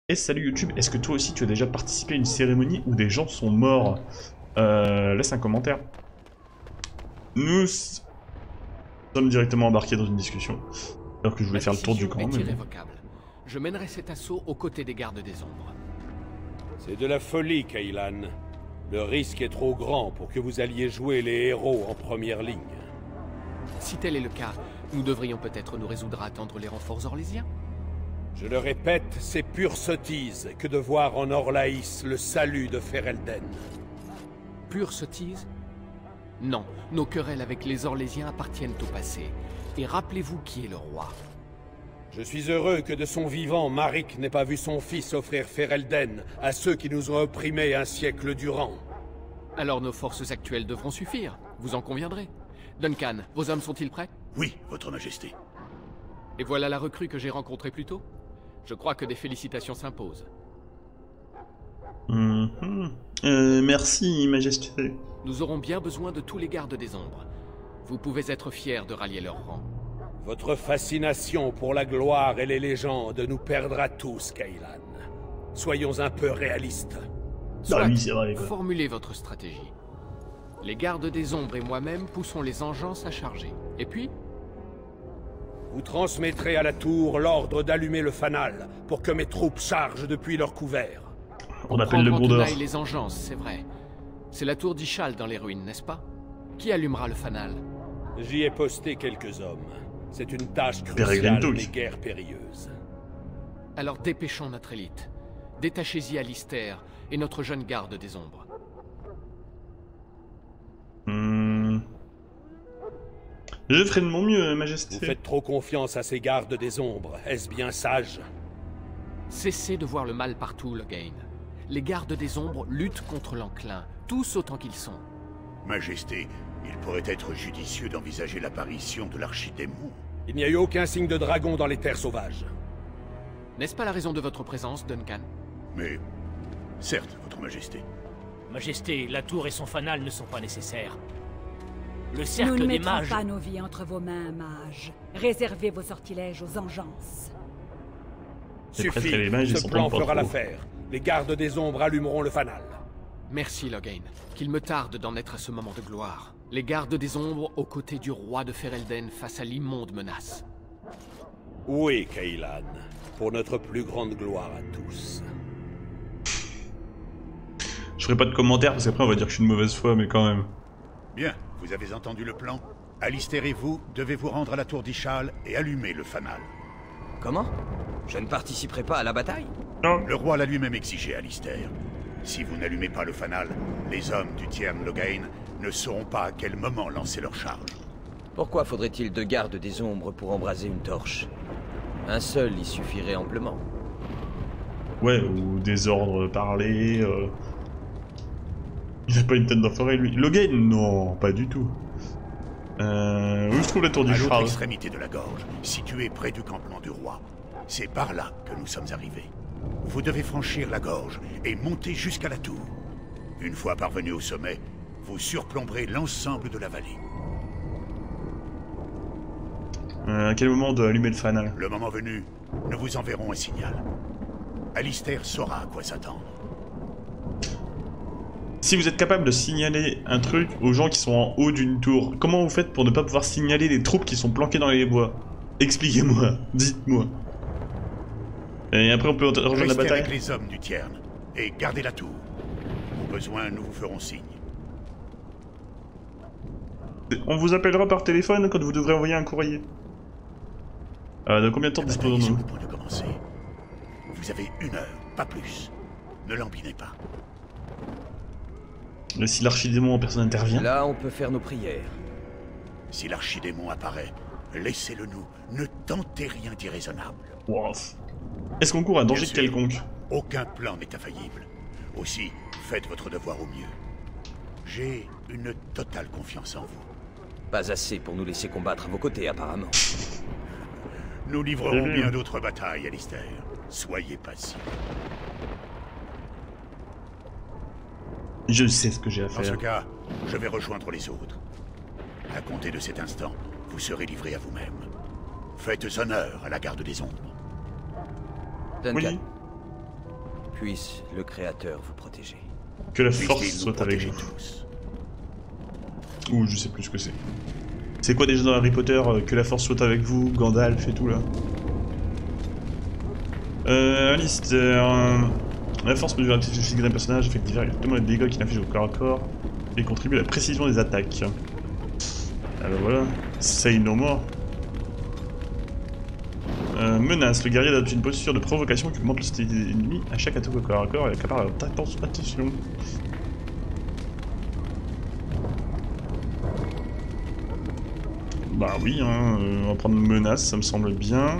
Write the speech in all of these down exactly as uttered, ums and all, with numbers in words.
Et salut YouTube, est-ce que toi aussi tu as déjà participé à une cérémonie où des gens sont morts? euh, Laisse un commentaire. Nous sommes directement embarqués dans une discussion, alors que je voulais faire le tour du camp. Ma décision est Mais... irrévocable. Je mènerai cet assaut aux côtés des gardes des ombres. C'est de la folie, Kaylan. Le risque est trop grand pour que vous alliez jouer les héros en première ligne. Si tel est le cas, nous devrions peut-être nous résoudre à attendre les renforts orlésiens. Je le répète, c'est pure sottise que de voir en Orlaïs le salut de Ferelden. Pure sottise? Non, nos querelles avec les Orlésiens appartiennent au passé. Et rappelez-vous qui est le roi. Je suis heureux que de son vivant, Maric n'ait pas vu son fils offrir Ferelden à ceux qui nous ont opprimés un siècle durant. Alors nos forces actuelles devront suffire, vous en conviendrez. Duncan, vos hommes sont-ils prêts? Oui, votre majesté. Et voilà la recrue que j'ai rencontrée plus tôt. Je crois que des félicitations s'imposent. Mmh. Euh, merci, majesté. Nous aurons bien besoin de tous les gardes des ombres. Vous pouvez être fiers de rallier leur rang. Votre fascination pour la gloire et les légendes nous perdra tous, Kaylan. Soyons un peu réalistes. Bah Soit, oui, c'est vrai, quoi. formulez votre stratégie. Les gardes des ombres et moi-même poussons les engences à charger. Et puis, vous transmettrez à la tour l'ordre d'allumer le fanal pour que mes troupes chargent depuis leur couvert. On appelle le prendre en bondeur. tenaille les engences, c'est vrai. C'est la tour d'Ishal dans les ruines, n'est-ce pas? Qui allumera le fanal? J'y ai posté quelques hommes. C'est une tâche Peregrine cruciale Took. mais guère périlleuse. Alors dépêchons notre élite. Détachez-y Alistair et notre jeune garde des ombres. Mmh. Je ferai de mon mieux, Vous majesté. faites trop confiance à ces gardes des ombres. Est-ce bien sage? Cessez de voir le mal partout, Logain. Les gardes des ombres luttent contre l'enclin, tous autant qu'ils sont. Majesté, il pourrait être judicieux d'envisager l'apparition de l'archidémon. Il n'y a eu aucun signe de dragon dans les terres sauvages. N'est-ce pas la raison de votre présence, Duncan? Mais, certes, votre majesté. Majesté, la tour et son fanal ne sont pas nécessaires. Le Nous cercle ne des mettrons mages... pas nos vies entre vos mains, mages. Réservez vos sortilèges aux engences. Les prêtres Suffit, et les mages, ils ce sont plan pas fera trop. l'affaire. Les gardes des ombres allumeront le fanal. Merci, Logain. Qu'il me tarde d'en être à ce moment de gloire. Les gardes des ombres aux côtés du roi de Ferelden face à l'immonde menace. Oui, Kaylan. Pour notre plus grande gloire à tous. Je ferai pas de commentaires parce qu'après on va dire que je suis une mauvaise foi, mais quand même. Bien, vous avez entendu le plan. Alistair et vous devez vous rendre à la tour d'Ishal et allumer le fanal. Comment? Je ne participerai pas à la bataille? Non. Le roi l'a lui-même exigé, Alistair. Si vous n'allumez pas le fanal, les hommes du Tiern Logain ne sauront pas à quel moment lancer leur charge. Pourquoi faudrait-il deux gardes des ombres pour embraser une torche? Un seul y suffirait amplement. Ouais, ou des ordres parlés. Euh... Il a pas une tête d'enfoiré, lui. Logain, non, pas du tout. Euh... Où se trouve la tour du À l'autre Charles? extrémité de la gorge, située près du campement du roi. C'est par là que nous sommes arrivés. Vous devez franchir la gorge et monter jusqu'à la tour. Une fois parvenu au sommet, vous surplomberez l'ensemble de la vallée. Euh, à quel moment on doit allumer le fanal? Le moment venu, nous vous enverrons un signal. Alistair saura à quoi s'attendre. Si vous êtes capable de signaler un truc aux gens qui sont en haut d'une tour, comment vous faites pour ne pas pouvoir signaler les troupes qui sont planquées dans les bois? Expliquez-moi, dites-moi. Et après on peut rejoindre la Restez bataille. avec les hommes du Tiern et gardez la tour. Au besoin, nous vous ferons signe. On vous appellera par téléphone quand vous devrez envoyer un courrier. Euh, de combien de temps La bataille est sur disposons-nous? le point de commencer. Vous avez une heure, pas plus. Ne l'embinez pas. Mais si l'archidémon en personne intervient? Là, on peut faire nos prières. Si l'archidémon apparaît, laissez-le nous. Ne tentez rien d'irraisonnable. Wow. Est-ce qu'on court un danger Bien sûr. quelconque? Aucun plan n'est infaillible. Aussi, faites votre devoir au mieux. J'ai une totale confiance en vous. Pas assez pour nous laisser combattre à vos côtés, apparemment. Nous livrerons Mmh. bien d'autres batailles, Alistair. Soyez patient. Je sais ce que j'ai à Dans ce faire. cas, je vais rejoindre les autres. À compter de cet instant, vous serez livré à vous-même. Faites honneur à la garde des ombres. Duncan, Oui. Puisse le Créateur vous protéger. Que la Puisse-t-il force nous soit avec protéger vous. tous. Ouh, je sais plus ce que c'est. C'est quoi déjà dans Harry Potter, euh, que la force soit avec vous, Gandalf et tout là. Euh, Alistair. Euh, la force mesure l'activité physique d'un personnage, effectue directement les dégâts qu'il inflige au corps à corps et contribue à la précision des attaques. Alors voilà, say no more. Euh, menace, le guerrier adopte une posture de provocation qui augmente le stade ennemi à chaque attaque au corps à corps et accapare leur attention. Bah oui, hein, euh, on va prendre menace, ça me semble bien.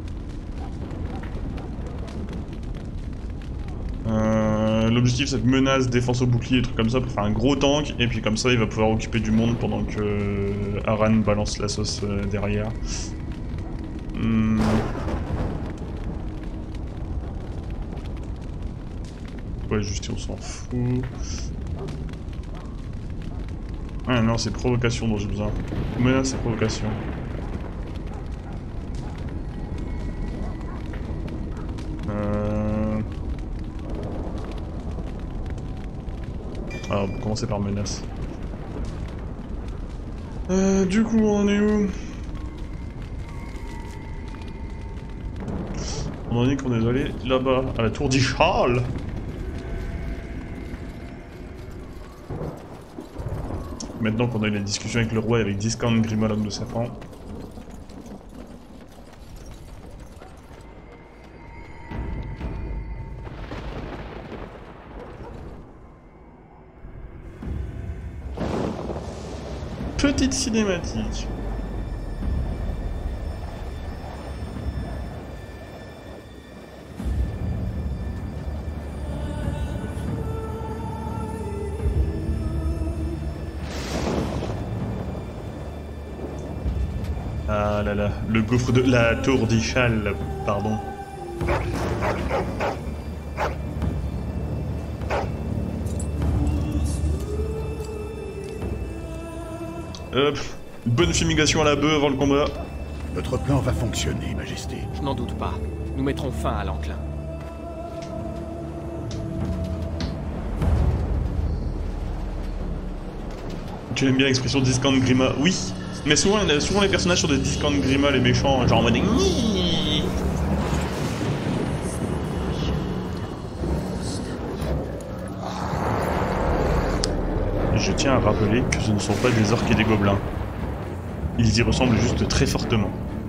Euh, L'objectif c'est menace, défense au bouclier, trucs comme ça pour faire un gros tank, et puis comme ça il va pouvoir occuper du monde pendant que euh, Aran balance la sauce euh, derrière. Hmm. Ouais, juste on s'en fout. Ah non, c'est provocation dont j'ai besoin. Menace, c'est provocation. Euh... Alors, on va commencer par menace. Euh, du coup, on en est où? On en est qu'on est allé là-bas, à la tour d'Ishal. Maintenant qu'on a eu la discussion avec le roi et avec Discount Grima, l'homme de serpent. Petite cinématique. Ah là là, le gouffre de la tour d'Ishal, pardon. Hop, bonne fumigation à la bœuf avant le combat. Notre plan va fonctionner, Majesté. Je n'en doute pas. Nous mettrons fin à l'enclin. Tu aimes bien l'expression Discount Grima? Oui, mais souvent, souvent les personnages sont des Discount Grima, les méchants, genre en mode... Je tiens à rappeler que ce ne sont pas des orques et des gobelins. Ils y ressemblent juste très fortement.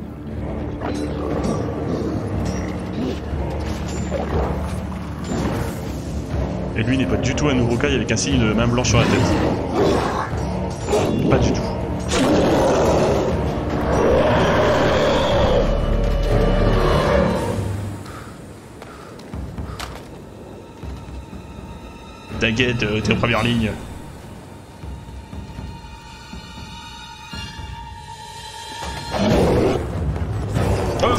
Et lui n'est pas du tout un Urukai avec un signe de main blanche sur la tête. Pas du tout. T'inquiète, euh, t'es en première ligne. Oh.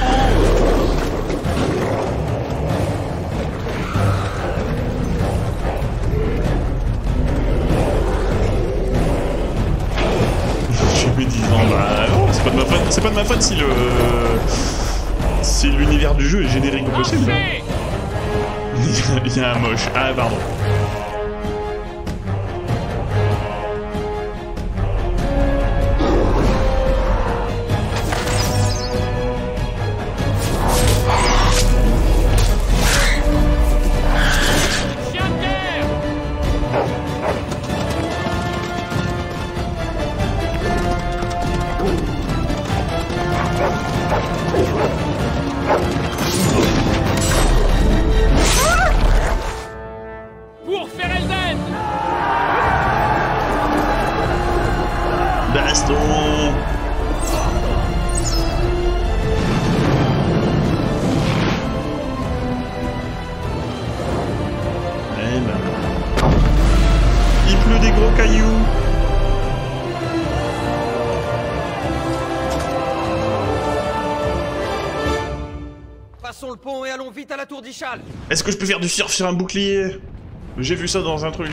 Je me dis, non, bah non, c'est pas de ma faute, c'est pas de ma faute si le... si l'univers du jeu est générique au possible. Il y a un moche. Ah, pardon. Pour Ferelden! Baston. Eh ben... Il pleut des gros cailloux. Passons le pont et allons vite à la tour d'Ishal. Est-ce que je peux faire du surf sur un bouclier? J'ai vu ça dans un truc.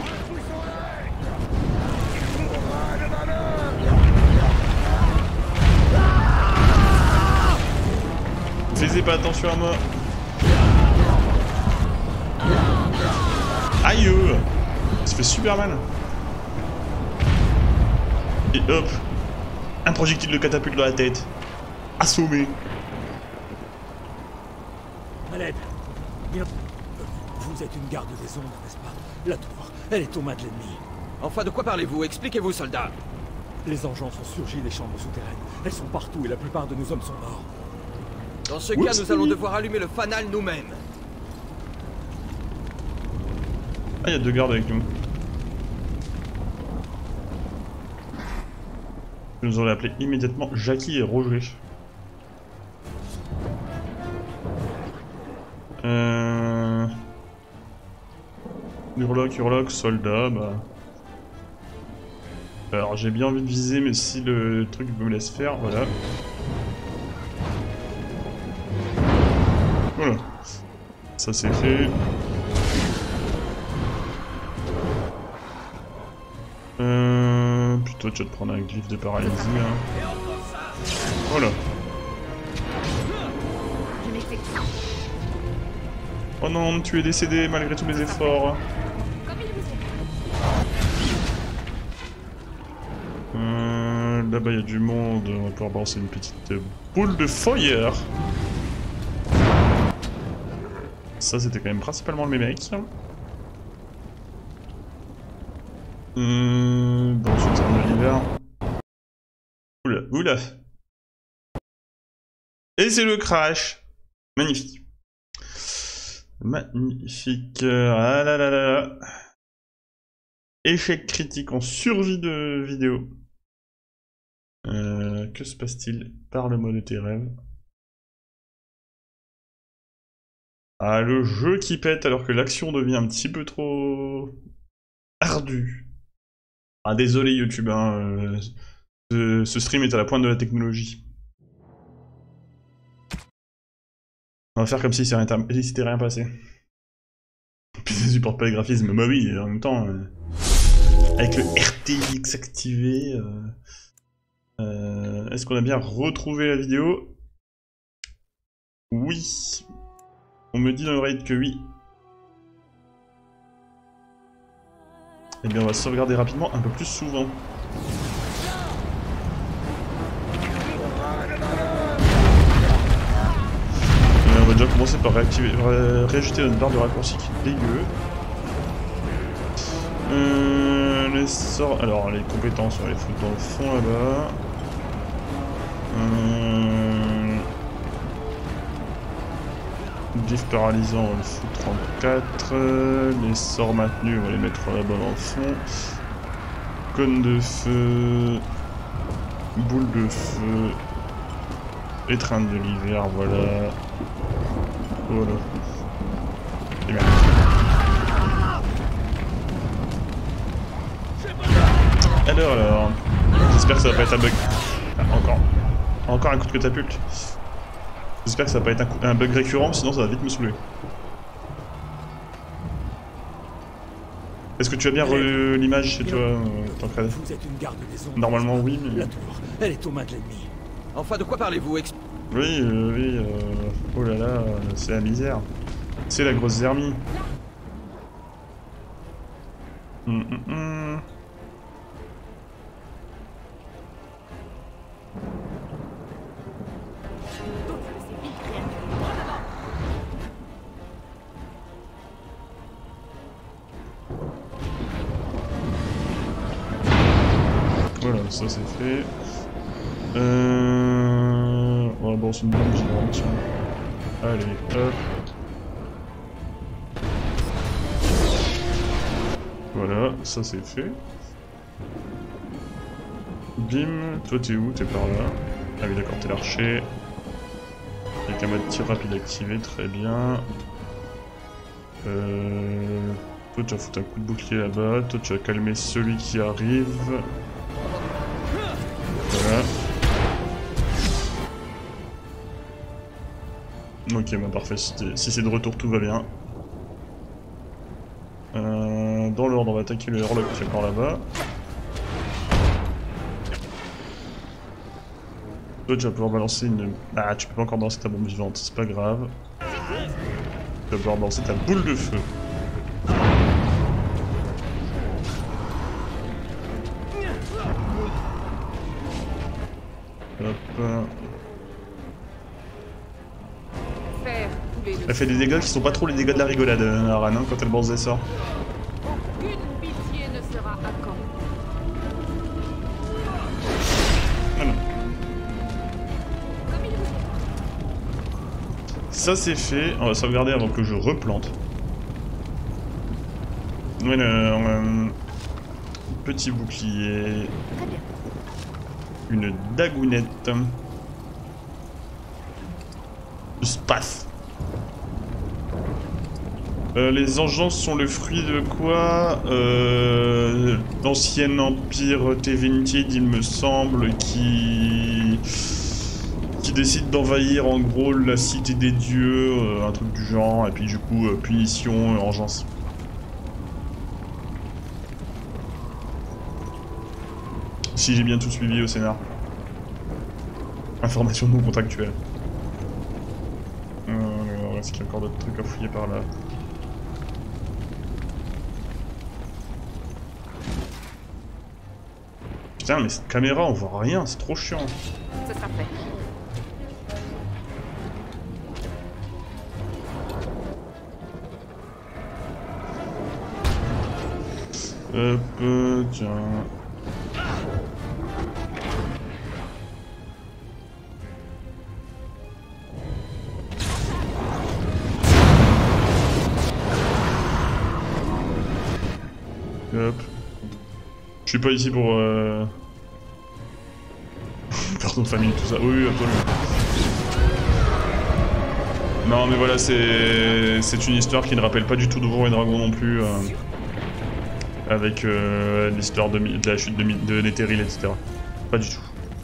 Faisez pas attention à moi. Superman. Et hop, un projectile de catapulte dans la tête. Assommé. À l'aide. Bien. Vous êtes une garde des ombres, n'est-ce pas? La tour, elle est aux mains de l'ennemi. Enfin, de quoi parlez-vous? Expliquez-vous, soldat. Les engences ont surgi des chambres souterraines. Elles sont partout et la plupart de nos hommes sont morts. Dans ce Oups. cas, nous allons devoir allumer le fanal nous-mêmes. Ah, il y a deux gardes avec nous. Je nous aurais appelé immédiatement Jackie et Roger. Euh... Urloc, Urloc, soldat, bah... Alors j'ai bien envie de viser, mais si le truc me laisse faire, voilà. Voilà. Ça c'est fait. Euh... Plutôt tu vas te prendre un glyphe de paralysie. Hein. Voilà. Oh non, tu es décédé malgré tous mes efforts. Euh, Là-bas il y a du monde, on va pouvoir balancer une petite boule de fire. Ça c'était quand même principalement le mec. Hum, bon, ensuite c'est de l'hiver. Oula, oula. Et c'est le crash. Magnifique. Magnifique. Ah là là là là. Échec critique en survie de vidéo. Euh, que se passe-t-il? Parle-moi de tes rêves. Ah, le jeu qui pète alors que l'action devient un petit peu trop ardue. Ah, désolé YouTube, hein, euh, ce, ce stream est à la pointe de la technologie. On va faire comme si c'était rien passé. Puis ça supporte pas les graphismes, bah oui, en même temps, euh, avec le R T X activé, euh, euh, est-ce qu'on a bien retrouvé la vidéo? Oui. On me dit dans l'oreille que oui. Eh bien on va sauvegarder rapidement un peu plus souvent. Et on va déjà commencer par réactiver, ré réajouter notre barre de raccourci qui est dégueu. Euh, les sorts... Alors les compétences on va les foutre dans le fond là-bas. Euh... Glyphe paralysant on va le foutre en quatre. Les sorts maintenus on va les mettre là-bas dans le fond. Cône de feu. Boule de feu. Étreinte de l'hiver, voilà. Voilà. Et bien. Alors, alors. J'espère que ça va pas être un bug. Ah, encore. Encore un coup de catapulte. J'espère que ça va pas être un, coup... un bug récurrent, sinon ça va vite me saouler. Est-ce que tu as bien re l'image chez toi, euh, tant que... Vous êtes une garde des ombres. Normalement oui, mais... La tour, elle est aux mains de l'ennemi. Enfin, de quoi parlez-vous? Ex Oui, euh, oui, euh... oh là là, euh, c'est la misère. C'est la grosse zermie. Hum, hum, hum. Voilà, ça c'est fait. Euh... On va balancer une bombe géante. Allez, hop. Voilà, ça c'est fait. Bim, toi t'es où? T'es par là. Ah oui d'accord, t'es l'archer. Avec un mode tir rapide activé, très bien. Euh... Toi tu vas foutre un coup de bouclier là-bas, toi tu vas calmer celui qui arrive. Voilà. Ok, bah parfait, si c'est de retour tout va bien. Euh, dans l'ordre, on va attaquer le Urloc qui est par là-bas. Toi tu vas pouvoir balancer une... Ah, tu peux pas encore balancer ta bombe vivante, c'est pas grave. Tu vas pouvoir balancer ta boule de feu. Hop. Elle fait des dégâts qui sont pas trop les dégâts de la rigolade, Aran, hein, quand elle balance des sorts. Aucune pitié ne sera accordée. Voilà. Ça c'est fait, on va sauvegarder avant que je replante. Voilà, euh, petit bouclier. Une dagounette. Space. Euh, les engences sont le fruit de quoi? euh, L'ancien empire Tevinted, il me semble, qui qui décide d'envahir en gros la cité des dieux, euh, un truc du genre, et puis du coup euh, punition, euh, engeance. Si j'ai bien tout suivi au scénar. Information non contractuelle. Euh, Est-ce qu'il y a encore d'autres trucs à fouiller par là? Putain, mais cette caméra, on voit rien, c'est trop chiant. Ce sera fait. Hop, euh, tiens. Hop. Je suis pas ici pour... Euh... Pardon, famille, tout ça. Oui, oui, absolument. Non, mais voilà, c'est c'est une histoire qui ne rappelle pas du tout Donjons et Dragons non plus. Euh... Avec euh, l'histoire de, de la chute de, de Netheril, et cetera. Pas du tout.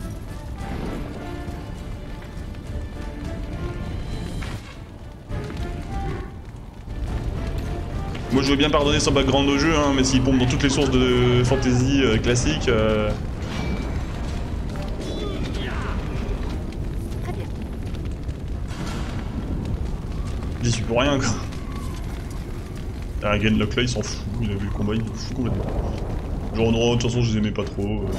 Moi je veux bien pardonner son background au jeu, hein, mais s'il pompe dans toutes les sources de fantasy euh, classiques... Euh... J'y suis pour rien quoi. Ah, Genlock là il s'en fout, il a vu le combat, il s'en fout complètement. Genre non, de toute façon je les aimais pas trop. Euh...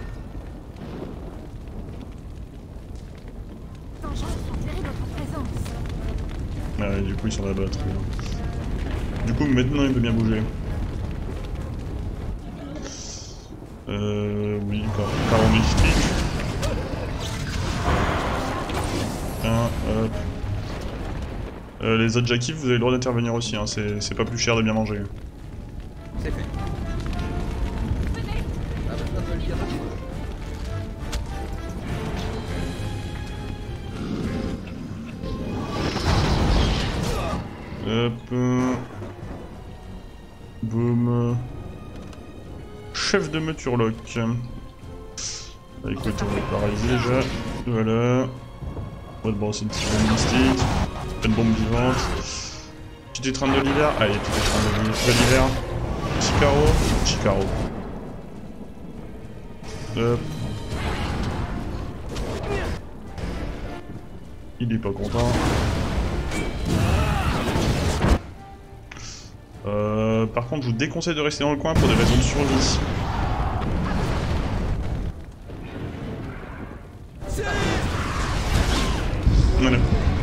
Ah ouais, du coup ils sont là-bas. Du coup maintenant il peut bien bouger. Euh... Oui, caron mystique. Un, hop. Euh, les autres Jackie, vous avez le droit d'intervenir aussi, hein. C'est pas plus cher de bien manger. C'est fait. Hop. Boum. Chef de meute Urlock. Bah, écoute, on va paralyser déjà. Voilà. On va te brosser une petite bombe mystique. Une bombe vivante. Petite étreinte de l'hiver. Allez, petite étreinte de l'hiver. Chicaro. Chicaro. Hop. Il est pas content. Euh, par contre, je vous déconseille de rester dans le coin pour des raisons de survie. Voilà.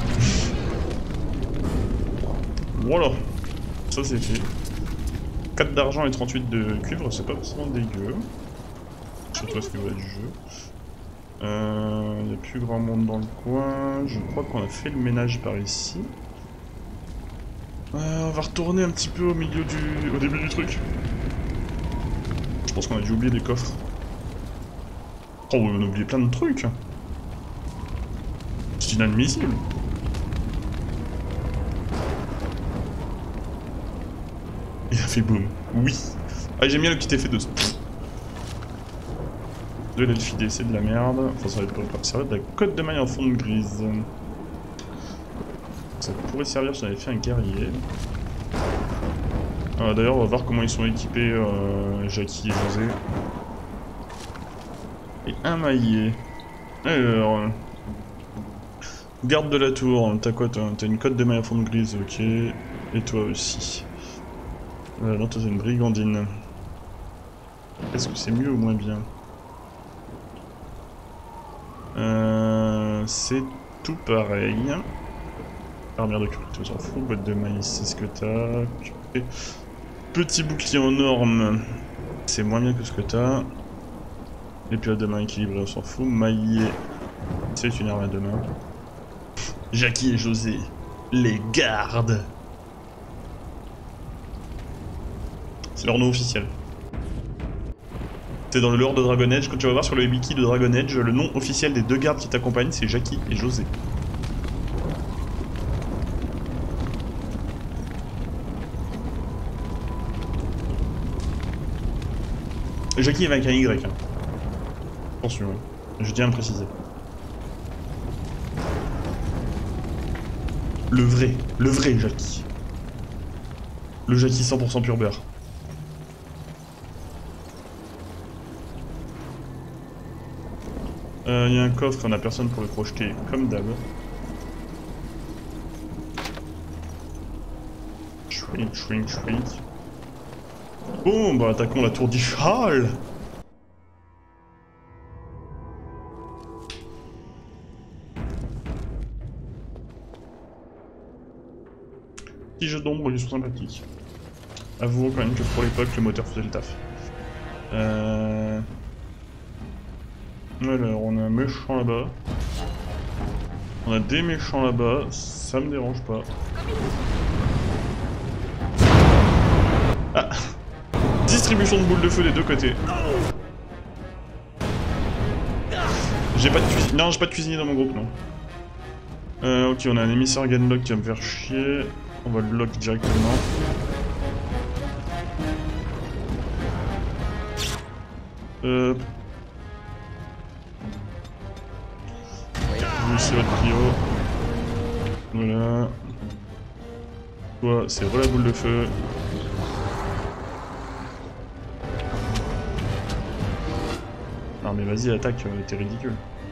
Voilà. Ça c'est fait. quatre d'argent et trente-huit de cuivre, c'est pas forcément dégueu. Surtout à ce niveau du jeu. Il euh, n'y a plus grand monde dans le coin. Je crois qu'on a fait le ménage par ici. Euh, on va retourner un petit peu au milieu du... au début du truc. Je pense qu'on a dû oublier des coffres. Oh, on a oublié plein de trucs. C'est inadmissible. Il a fait boum. Oui. Ah, j'aime bien le petit effet de... De l'elfidé, c'est de la merde. Enfin, ça va être pas... Ça va être de la cotte de maille en fonte grise. Ça pourrait servir si on avait fait un guerrier. Ah, d'ailleurs, on va voir comment ils sont équipés, euh, Jackie et José. Et un maillet. Alors... Garde de la tour, t'as quoi? T'as une cotte de maille à fond grise, ok. Et toi aussi. Euh, non, t'as une brigandine. Est-ce que c'est mieux ou moins bien? Euh, c'est tout pareil. Armure de cruauté, on s'en fout. Boîte de maïs, c'est ce que t'as. Petit bouclier en norme, c'est moins bien que ce que t'as. Et puis à deux mains équilibrées, on s'en fout. Maillé, c'est une arme à deux mains. Jackie et José, les gardes. C'est leur nom officiel. C'est dans le lore de Dragon Age. Quand tu vas voir sur le wiki de Dragon Age, le nom officiel des deux gardes qui t'accompagnent, c'est Jackie et José. Jackie est avec un Y. Hein. Attention, hein. Je tiens à le préciser. Le vrai, le vrai Jackie. Le Jackie cent pour cent pur beurre. Il euh, y a un coffre, on a personne pour le crocheter, comme d'hab. Shrink, shrink, shrink. Bon, bah attaquons la tour d'Ishal. Petits jeux d'ombre, ils sont sympathiques. Avouons quand même que pour l'époque, le moteur faisait le taf. Euh... Alors, on a un méchant là-bas. On a des méchants là-bas, ça me dérange pas. Ah! Distribution de boules de feu des deux côtés. J'ai pas de cuisinier. Non, j'ai pas de cuisinier dans mon groupe, non. Euh, ok, on a un émissaire Gunlock qui va me faire chier. On va le lock directement. Euh... Oui, c'est votre prio. Voilà. Toi, c'est re la boule de feu. Non mais vas-y, attaque, t'es ridicule.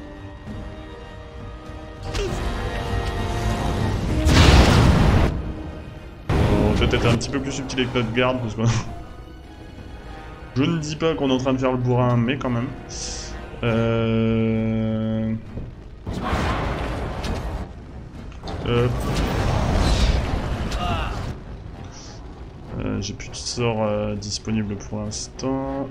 On va peut-être un petit peu plus subtil avec notre garde, parce que... Je ne dis pas qu'on est en train de faire le bourrin, mais quand même. Euh... Euh... Euh, J'ai plus de sorts euh, disponibles pour l'instant.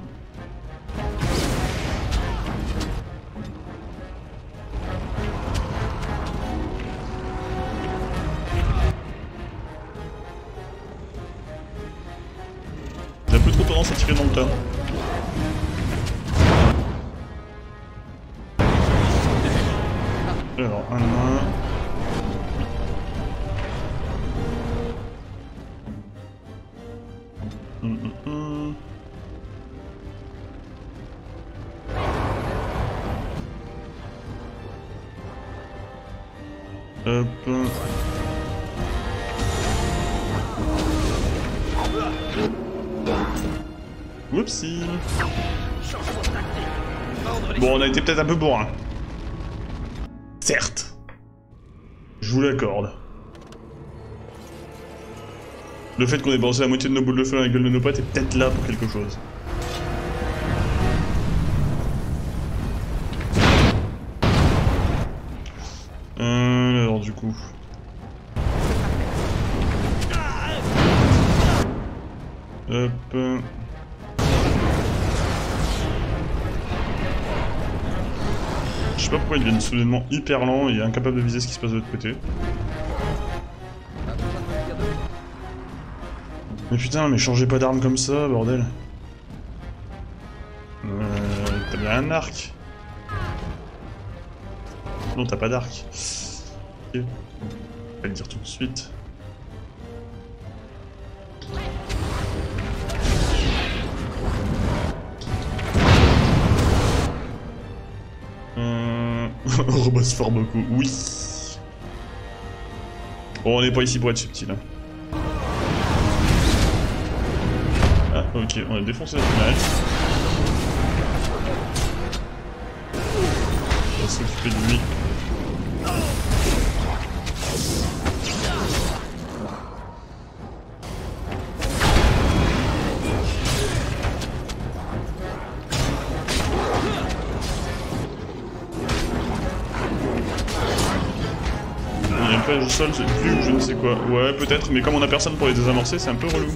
J'ai un peu trop tendance à tirer dans le tas. Alors, un main. Hum, hum, hum. Hop. Whoopsie. Bon, on a été peut-être un peu bourrin. Certes. Je vous l'accorde. Le fait qu'on ait balancé la moitié de nos boules de feu dans la gueule de nos potes est peut-être là pour quelque chose. Euh, alors du coup... Hop... Je sais pas pourquoi ils deviennent soudainement hyper lents et incapables de viser ce qui se passe de l'autre côté. Mais putain, mais changez pas d'arme comme ça, bordel. Euh... T'as bien un arc. Non, t'as pas d'arc. Ok. Je vais le dire tout de suite. Euh... On rebosse fort beaucoup, oui. Bon, on n'est pas ici pour être subtil. Hein. Ah, ok, on a défoncé la finale. On va s'occuper de lui. chauffage au sol, c'est vu ou je ne sais quoi. Ouais, peut-être, mais comme on a personne pour les désamorcer, c'est un peu relou.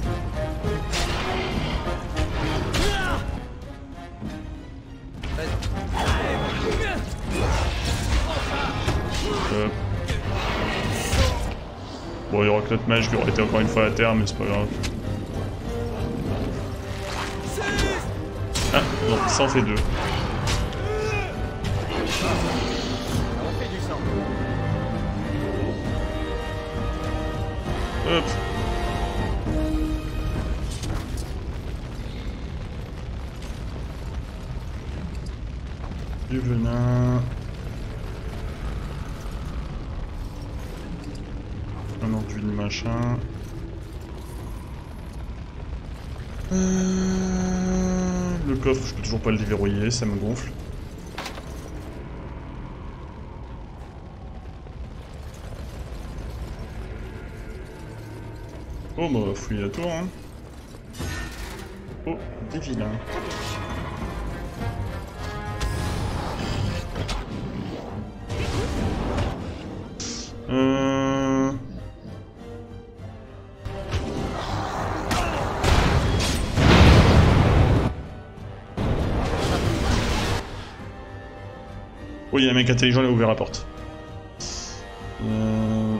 Euh... Bon, il y aura que notre mage qui aura été encore une fois à terre, mais c'est pas grave. Ah, non, ça en fait deux. Hop. Du venin. Un enduit de machin. Euh... Le coffre, je peux toujours pas le déverrouiller, ça me gonfle. Oh bah on va fouiller la tour hein. Oh, des vilains. Euh... Oh, il y a un mec intelligent, il a ouvert la porte. Euh...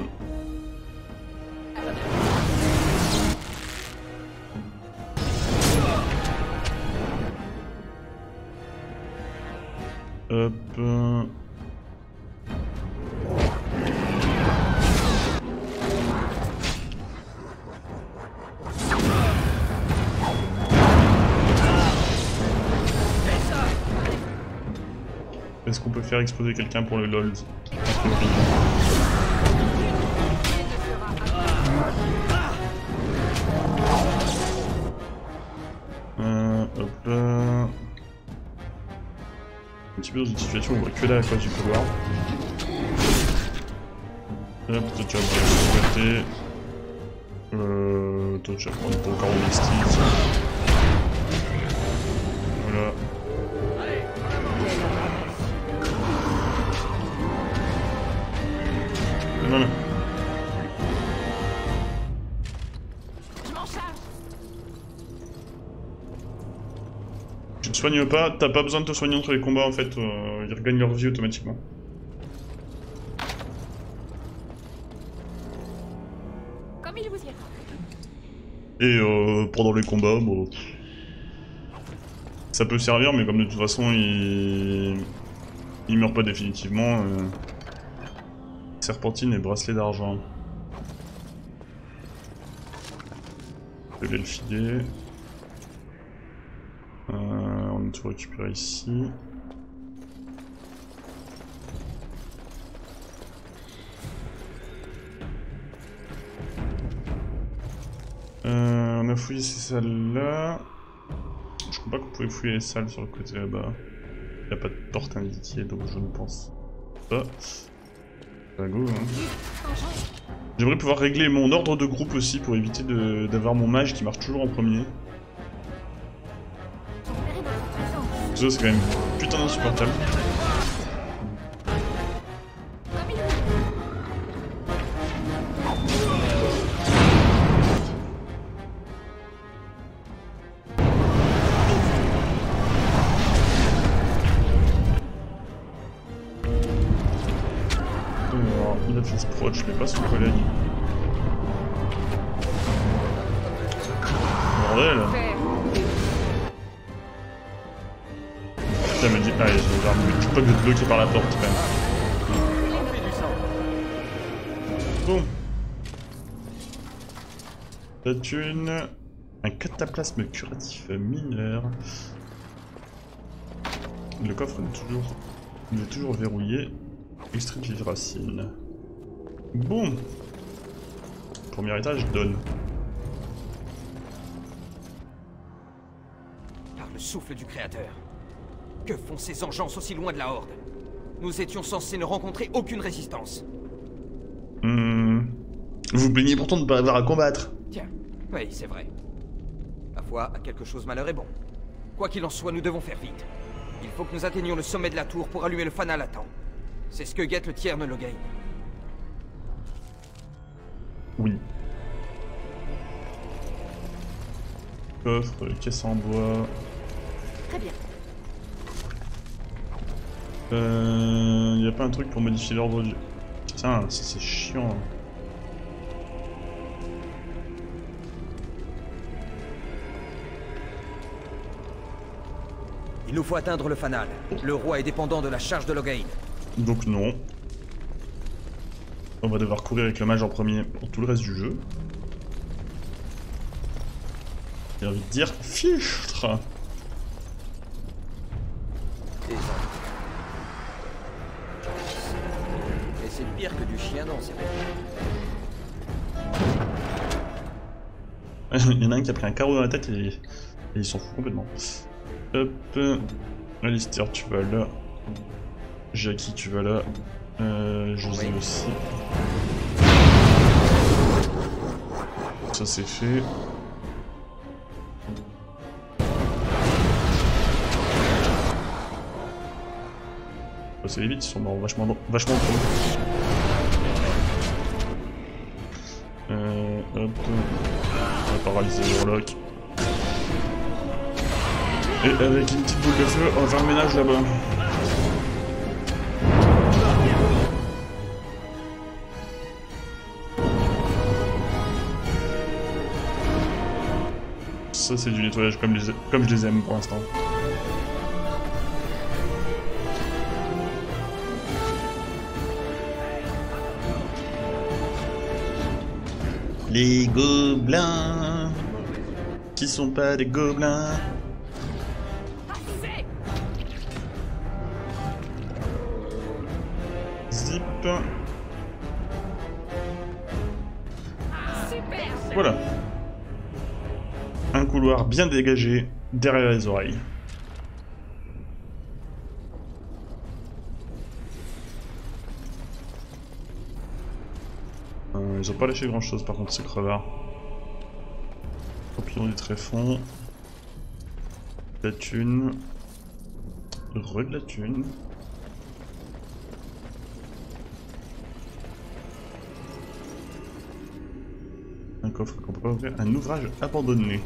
Hop... Euh... Est-ce qu'on peut faire exploser quelqu'un pour le LOL? Euh, hop là. Un petit peu dans une situation où on voit que là à cause du couloir. Hop, toi tu vas prendre le côté. Euh, toi tu vas prendre ton corps au vestige. Voilà. Voilà. Tu te soignes pas, t'as pas besoin de te soigner entre les combats en fait, euh, ils regagnent leur vie automatiquement. Comme il vous ira. Et euh, pendant les combats, bon, ça peut servir, mais comme de toute façon il, il meurt pas définitivement. Euh... Serpentine et bracelet d'argent. Je vais le filer. Euh, on a tout récupéré ici. Euh, on a fouillé ces salles-là. Je crois pas qu'on pouvait fouiller les salles sur le côté là-bas. Il n'y a pas de porte indiquée, donc je ne pense pas. Bah go, hein. J'aimerais pouvoir régler mon ordre de groupe aussi pour éviter d'avoir mon mage qui marche toujours en premier. Ça c'est quand même putain insupportable. Il a fait ce proche, mais pas son collègue. Bordel. Putain, me dit. Ah, je peux pas être bloqué par la porte quand même. Bon. La thune. Un cataplasme curatif mineur. Le coffre est toujours. Il est toujours verrouillé. Extrait de racine. Bon. Premier étage, donne. Par le souffle du Créateur. Que font ces engeances aussi loin de la Horde? Nous étions censés ne rencontrer aucune résistance. Hmm. Vous vous plaignez pourtant de ne pas avoir à combattre. Tiens, oui, c'est vrai. Ma foi, à quelque chose malheur est bon. Quoi qu'il en soit, nous devons faire vite. Il faut que nous atteignions le sommet de la tour pour allumer le fanal à temps. C'est ce que guette le Tierne Loghain. Oui. Coffre, caisse en bois. Très bien. Euh... Y a pas un truc pour modifier l'ordre du... Putain, c'est chiant. Il nous faut atteindre le fanal. Le roi est dépendant de la charge de Loghain. Donc non. On va devoir courir avec le mage en premier pour tout le reste du jeu. J'ai envie de dire fichtre. Et c'est pire que du chien dans ces règles. Il y en a un qui a pris un carreau dans la tête et, et il s'en fout complètement. Hop. Alistair, tu vas là. Jackie, tu vas là. Euh, José oui. aussi. Ça c'est fait. Oh, c'est les vite, ils sont morts vachement vachement trop. Euh, hop. On va paralyser le Warlock. Et avec une petite boule de feu, on va faire le ménage là-bas. Ça c'est du nettoyage comme, les, comme je les aime pour l'instant. Les gobelins qui sont pas des gobelins. Zip. Voilà. Un couloir bien dégagé derrière les oreilles. Euh, ils ont pas lâché grand chose par contre ces crevards. Papillon du tréfonds. La thune. Re de la thune. Un coffre qu'on peut pas ouvrir. Un ouvrage abandonné.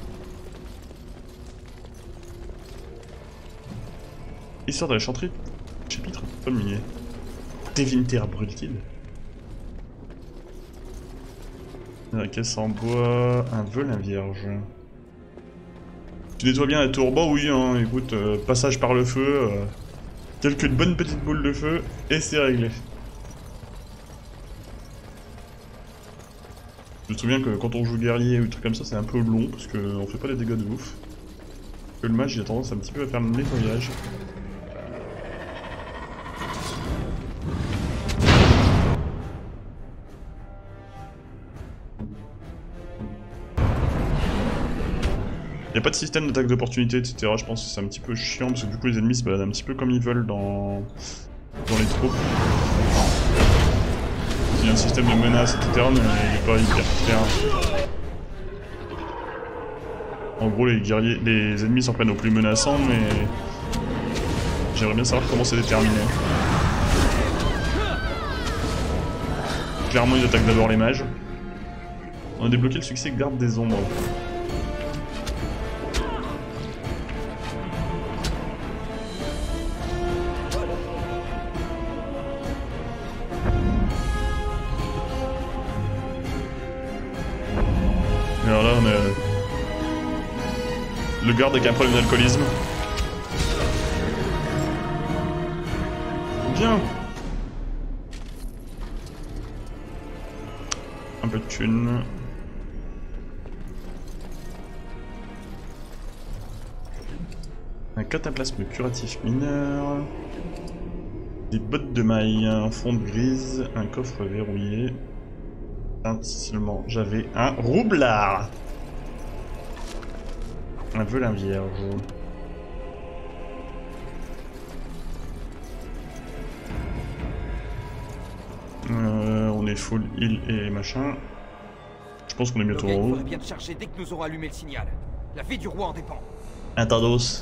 Histoire de la chanterie. Chapitre premier. Devinter brûle-t-il? La caisse en bois, un velin vierge. Tu nettoies bien la tour? Bah oui, hein, écoute, euh, passage par le feu, euh, quelques bonnes petites boules de feu, et c'est réglé. Je me souviens que quand on joue guerrier ou des trucs comme ça, c'est un peu long, parce qu'on fait pas des dégâts de ouf. Que le mage, il a tendance un petit peu à faire le nettoyage. Il n'y a pas de système d'attaque d'opportunité, et cetera. Je pense que c'est un petit peu chiant parce que du coup les ennemis se baladent un petit peu comme ils veulent dans, dans les troupes. Il y a un système de menace, et cetera. Mais il n'est pas hyper clair. En gros, les guerriers, les ennemis s'en prennent aux plus menaçants, mais j'aimerais bien savoir comment c'est déterminé. Clairement, ils attaquent d'abord les mages. On a débloqué le succès garde des ombres. Et alors là, on a le garde avec un problème d'alcoolisme. Bien. Un peu de thunes. Un cataplasme curatif mineur. Des bottes de maille en fonte grise. Un coffre verrouillé. Seulement, j'avais un roublard. Un velin vierge. Euh, on est full heal et machin. Je pense qu'on est bientôt en haut. Il faudrait bien te charger dès que nous aurons allumé le signal. La vie du roi en dépend. Intendos.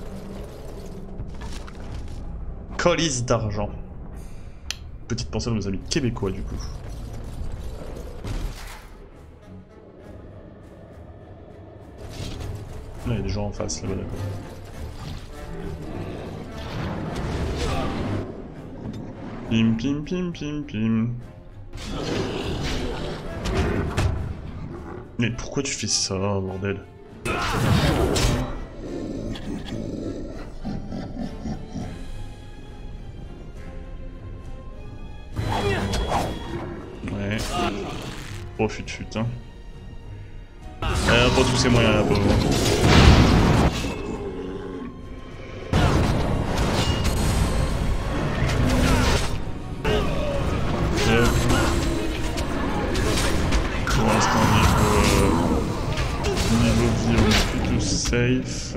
Colis d'argent. Petite pensée à nos amis québécois du coup. Là, il y a des gens en face, là-bas, d'accord. Pim, pim, pim, pim, pim. Mais pourquoi tu fais ça, bordel? Ouais. Oh, fut fut, hein. Euh, pas tous ces moyens là, pauvre. Pour l'instant, niveau, euh, niveau vie, on est plutôt safe.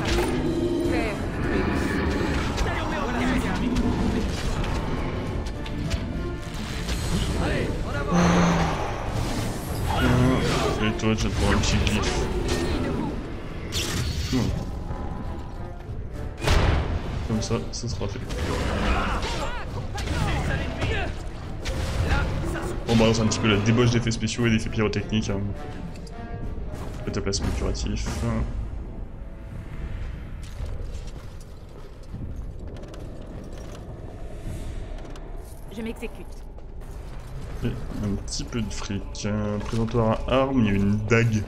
Et toi, tu vas te prendre un petit glyphe. Hmm. Comme ça, ça sera fait. Bon bah c'est un petit peu la débauche d'effets spéciaux et d'effets pyrotechniques. Hein. Cataplasme curatif. Je m'exécute. Et un petit peu de fric. Un présentoir à armes, il y a une dague.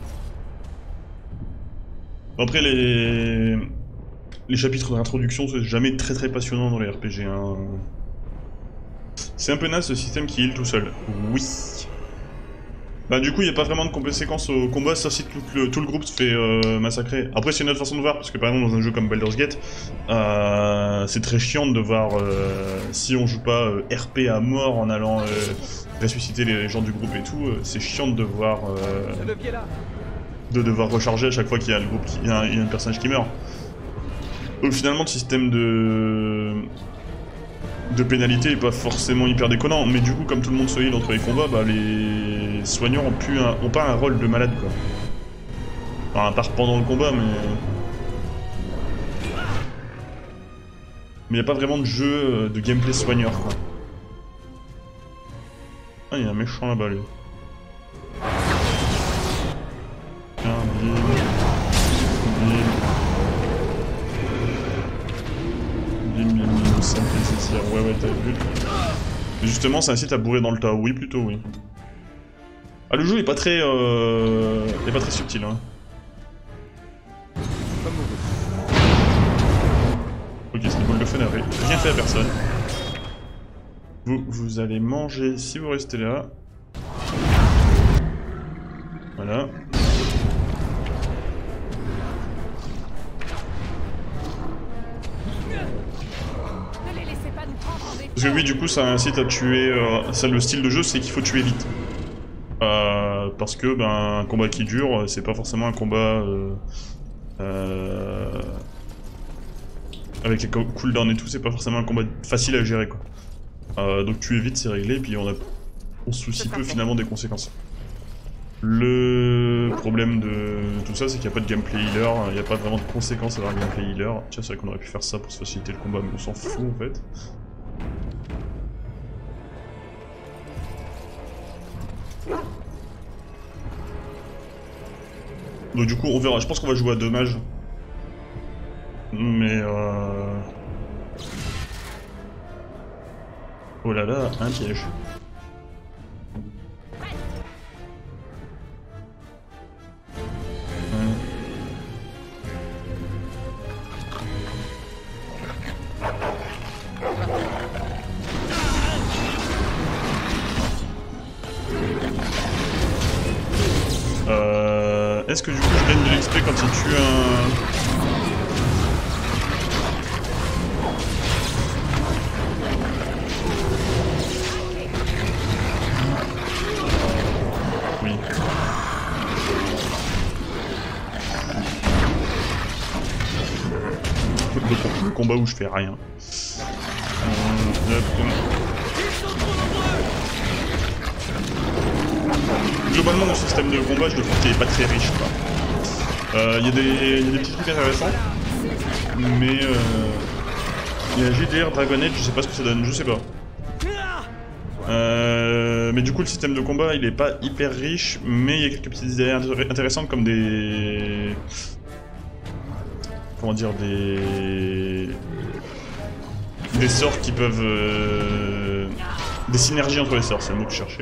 Après les... les chapitres d'introduction, c'est jamais très très passionnant dans les R P G. Hein. C'est un peu naze ce système qui heal tout seul. Oui. Bah du coup il n'y a pas vraiment de conséquences au combat, sauf si tout le, tout le groupe se fait euh, massacrer. Après c'est une autre façon de voir, parce que par exemple dans un jeu comme Baldur's Gate, euh, c'est très chiant de devoir, euh, si on joue pas euh, R P à mort en allant euh, ressusciter les gens du groupe et tout, euh, c'est chiant de devoir, euh, de devoir recharger à chaque fois qu'il y a le groupe, qui, il y a un, il y a un personnage qui meurt. Donc finalement le système de... de pénalité est pas forcément hyper déconnant, mais du coup comme tout le monde se heal entre les combats, bah les soignants ont, pu un... ont pas un rôle de malade quoi. Enfin à part pendant le combat, mais... Mais y a pas vraiment de jeu de gameplay soigneur quoi. Ah il y a un méchant là-bas lui. Tiens, bim, bim. Bim bim bim, ça me fait plaisir. Ouais ouais t'as vu. Mais justement c'est un site à bourrer dans le tas, oui plutôt oui. Ah le jeu est pas très euh... est pas très subtil hein. Ok cette boule de feu n'a rien fait à personne. Vous, vous allez manger si vous restez là. Voilà. Parce que oui, du coup, ça incite à tuer. Euh, ça, le style de jeu, c'est qu'il faut tuer vite. Euh, parce que ben, un combat qui dure, c'est pas forcément un combat euh, euh, avec les cooldowns et tout, c'est pas forcément un combat facile à gérer quoi. Euh, donc tuer vite, c'est réglé, et puis on, a, on se soucie peu finalement des conséquences. Le problème de tout ça, c'est qu'il n'y a pas de gameplay healer, il n'y a pas vraiment de conséquences à avoir un gameplay healer. Tiens, c'est vrai qu'on aurait pu faire ça pour se faciliter le combat, mais on s'en fout en fait. Donc du coup, on verra. Je pense qu'on va jouer à deux mages. Mais euh... oh là là, un piège. Euh... Est-ce que du coup je gagne de l'X P quand il tue un... Oui. Le combat où je fais rien. Euh... Globalement, mon système de combat, je le trouve qu'il est pas très riche. Il euh, y, y a des petits trucs intéressants, mais euh, il y a G D R Dragon Age, je sais pas ce que ça donne, je sais pas. Euh, mais du coup, le système de combat, il est pas hyper riche, mais il y a quelques petites idées intéressantes comme des comment dire, des... des sorts qui peuvent... Euh... des synergies entre les sorts, c'est le mot que je cherchais.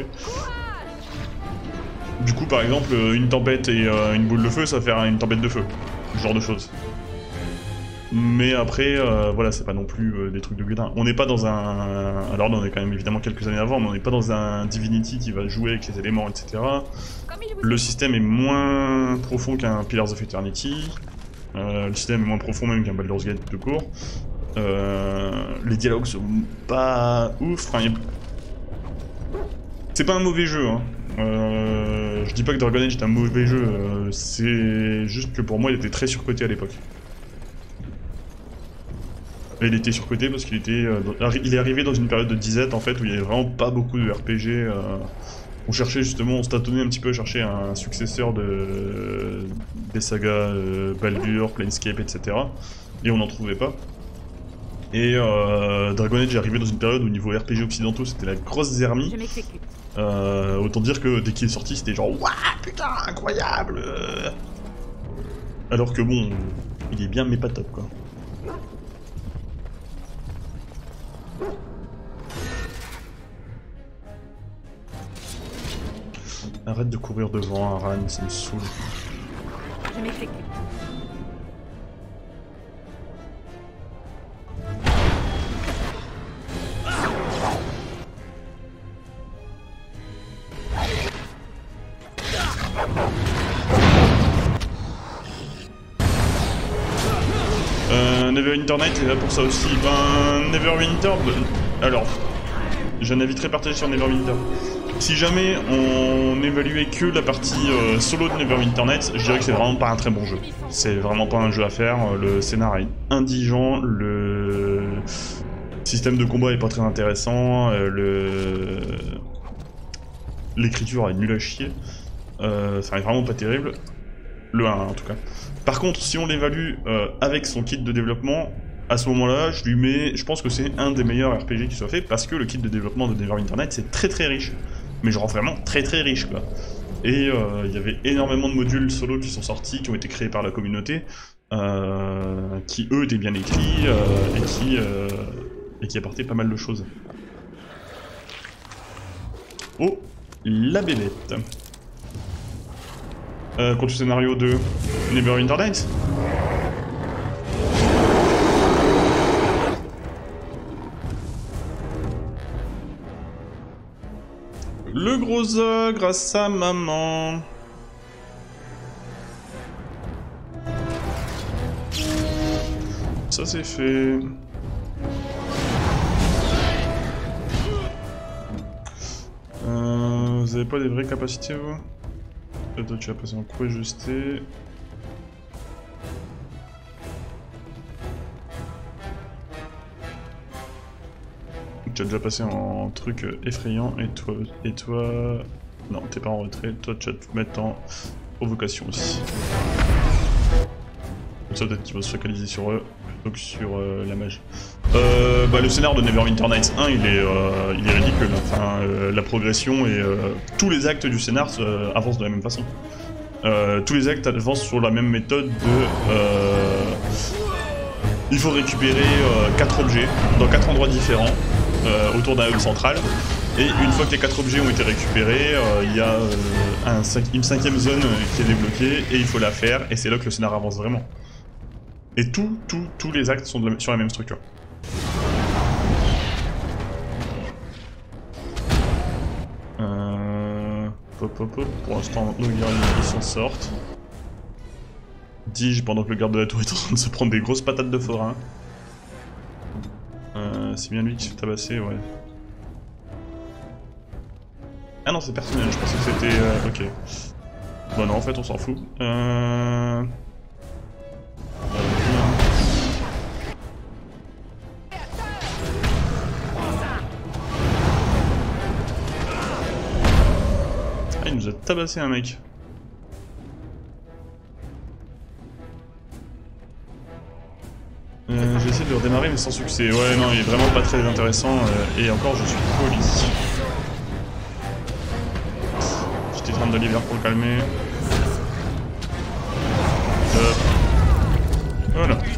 Du coup, par exemple, une tempête et euh, une boule de feu, ça va faire une tempête de feu. Ce genre de choses. Mais après, euh, voilà, c'est pas non plus euh, des trucs de gudin. On n'est pas dans un... Alors on est quand même évidemment quelques années avant, mais on n'est pas dans un Divinity qui va jouer avec les éléments, et cetera. Le système est moins profond qu'un Pillars of Eternity. Euh, le système est moins profond même qu'un Baldur's Gate de court. Euh, les dialogues sont pas ouf. Enfin, a... c'est pas un mauvais jeu, hein. Euh, je dis pas que Dragon Age est un mauvais jeu, euh, c'est juste que pour moi il était très surcoté à l'époque. Il était surcoté parce qu'il était, euh, dans... il est arrivé dans une période de disette en fait où il y avait vraiment pas beaucoup de R P G. Euh... On cherchait justement, on se tâtonnait un petit peu à chercher un successeur de des sagas euh, Baldur, Planescape, et cetera. Et on n'en trouvait pas. Et euh, Dragon Age est arrivé dans une période où, au niveau R P G occidentaux, c'était la grosse zermie. Euh, autant dire que dès qu'il est sorti, c'était genre waouh, putain, incroyable. Alors que bon, il est bien, mais pas top quoi. Arrête de courir devant, Aran, ça me saoule. Je m'exécute. Euh, Neverwinter Night est là pour ça aussi. Ben, Neverwinter... Alors, j'ai un avis très partagé sur Neverwinter. Si jamais on évaluait que la partie euh, solo de Neverwinter Nights, je dirais que c'est vraiment pas un très bon jeu. C'est vraiment pas un jeu à faire, le scénar est indigent, le système de combat est pas très intéressant, euh, le... l'écriture est nulle à chier, euh, ça est vraiment pas terrible, le un en tout cas. Par contre, si on l'évalue euh, avec son kit de développement, à ce moment-là, je lui mets, je pense que c'est un des meilleurs R P G qui soit fait, parce que le kit de développement de Neverwinter Nights c'est très très riche. Mais genre vraiment très très riche quoi. Et il euh, y avait énormément de modules solo qui sont sortis, qui ont été créés par la communauté, euh, qui eux étaient bien écrits euh, et, qui, euh, et qui apportaient pas mal de choses. Oh, la bébête. Euh, contre le scénario de Neverwinter Nights. Le gros ogre à sa maman. Ça c'est fait. Euh, vous avez pas des vraies capacités vous? Et toi tu vas passer en coup ajusté. Tu as déjà passé en truc effrayant et toi, et toi... Non, t'es pas en retrait, toi tu vas te mettre en provocation aussi. Comme ça peut-être qu'ils vont se focaliser sur eux plutôt que sur euh, la magie. Euh, bah, le scénar de Neverwinter Nights un il est, euh, il est ridicule, enfin euh, la progression et euh, tous les actes du scénar euh, avancent de la même façon. Euh, tous les actes avancent sur la même méthode de... Euh, il faut récupérer euh, quatre objets dans quatre endroits différents. Euh, autour d'un hub central, et une fois que les quatre objets ont été récupérés, il euh, y a euh, un cinq, une cinquième zone qui est débloquée et il faut la faire, et c'est là que le scénar avance vraiment. Et tout, tout, tous les actes sont de la, sur la même structure. Euh... Pop, pop, pop. Pour l'instant, nos guerriers ils s'en sortent. Dis-je pendant que le garde de la tour est en train de se prendre des grosses patates de forain. Euh, c'est bien lui qui se fait tabasser, ouais. Ah non, c'est personnel, je pensais que c'était... Euh, ok. Bon non, en fait, on s'en fout. Euh... Ah, il nous a tabassé un mec. Euh, j'ai essayé de le redémarrer mais sans succès. Ouais non, il est vraiment pas très intéressant euh, et encore je suis poli. J'étais en train de l'hiver pour le calmer. Euh... Voilà.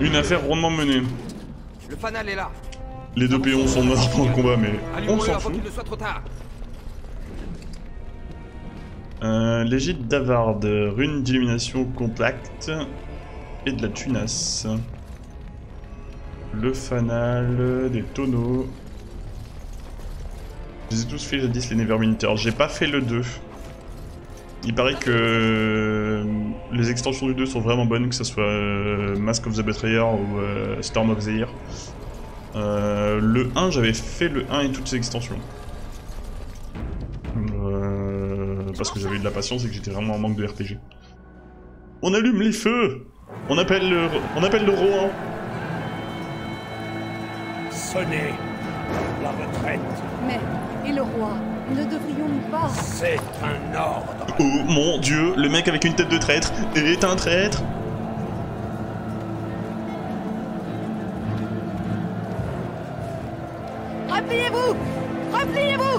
Une affaire rondement menée. Le fanal est là. Les deux péons sont morts pendant le combat, mais on Allumons-le s'en avant fout. qu'il ne soit trop tard. Euh, L'égide d'Avard, rune d'illumination contact et de la tunasse. Le fanal, des tonneaux. Je les ai tous fait jadis les Neverwinter. J'ai pas fait le deux. Il paraît que les extensions du deux sont vraiment bonnes, que ce soit euh, Mask of the Betrayer ou euh, Storm of the Year. Euh, le un, j'avais fait le un et toutes ses extensions. Euh, parce que j'avais eu de la patience et que j'étais vraiment en manque de R P G. On allume les feux! On appelle le, on appelle le Rohan! Sonnez la retraite. Mais, et le roi? Ne devrions-nous pas... C'est un ordre. Oh mon dieu, le mec avec une tête de traître est un traître! Repliez-vous! Repliez-vous!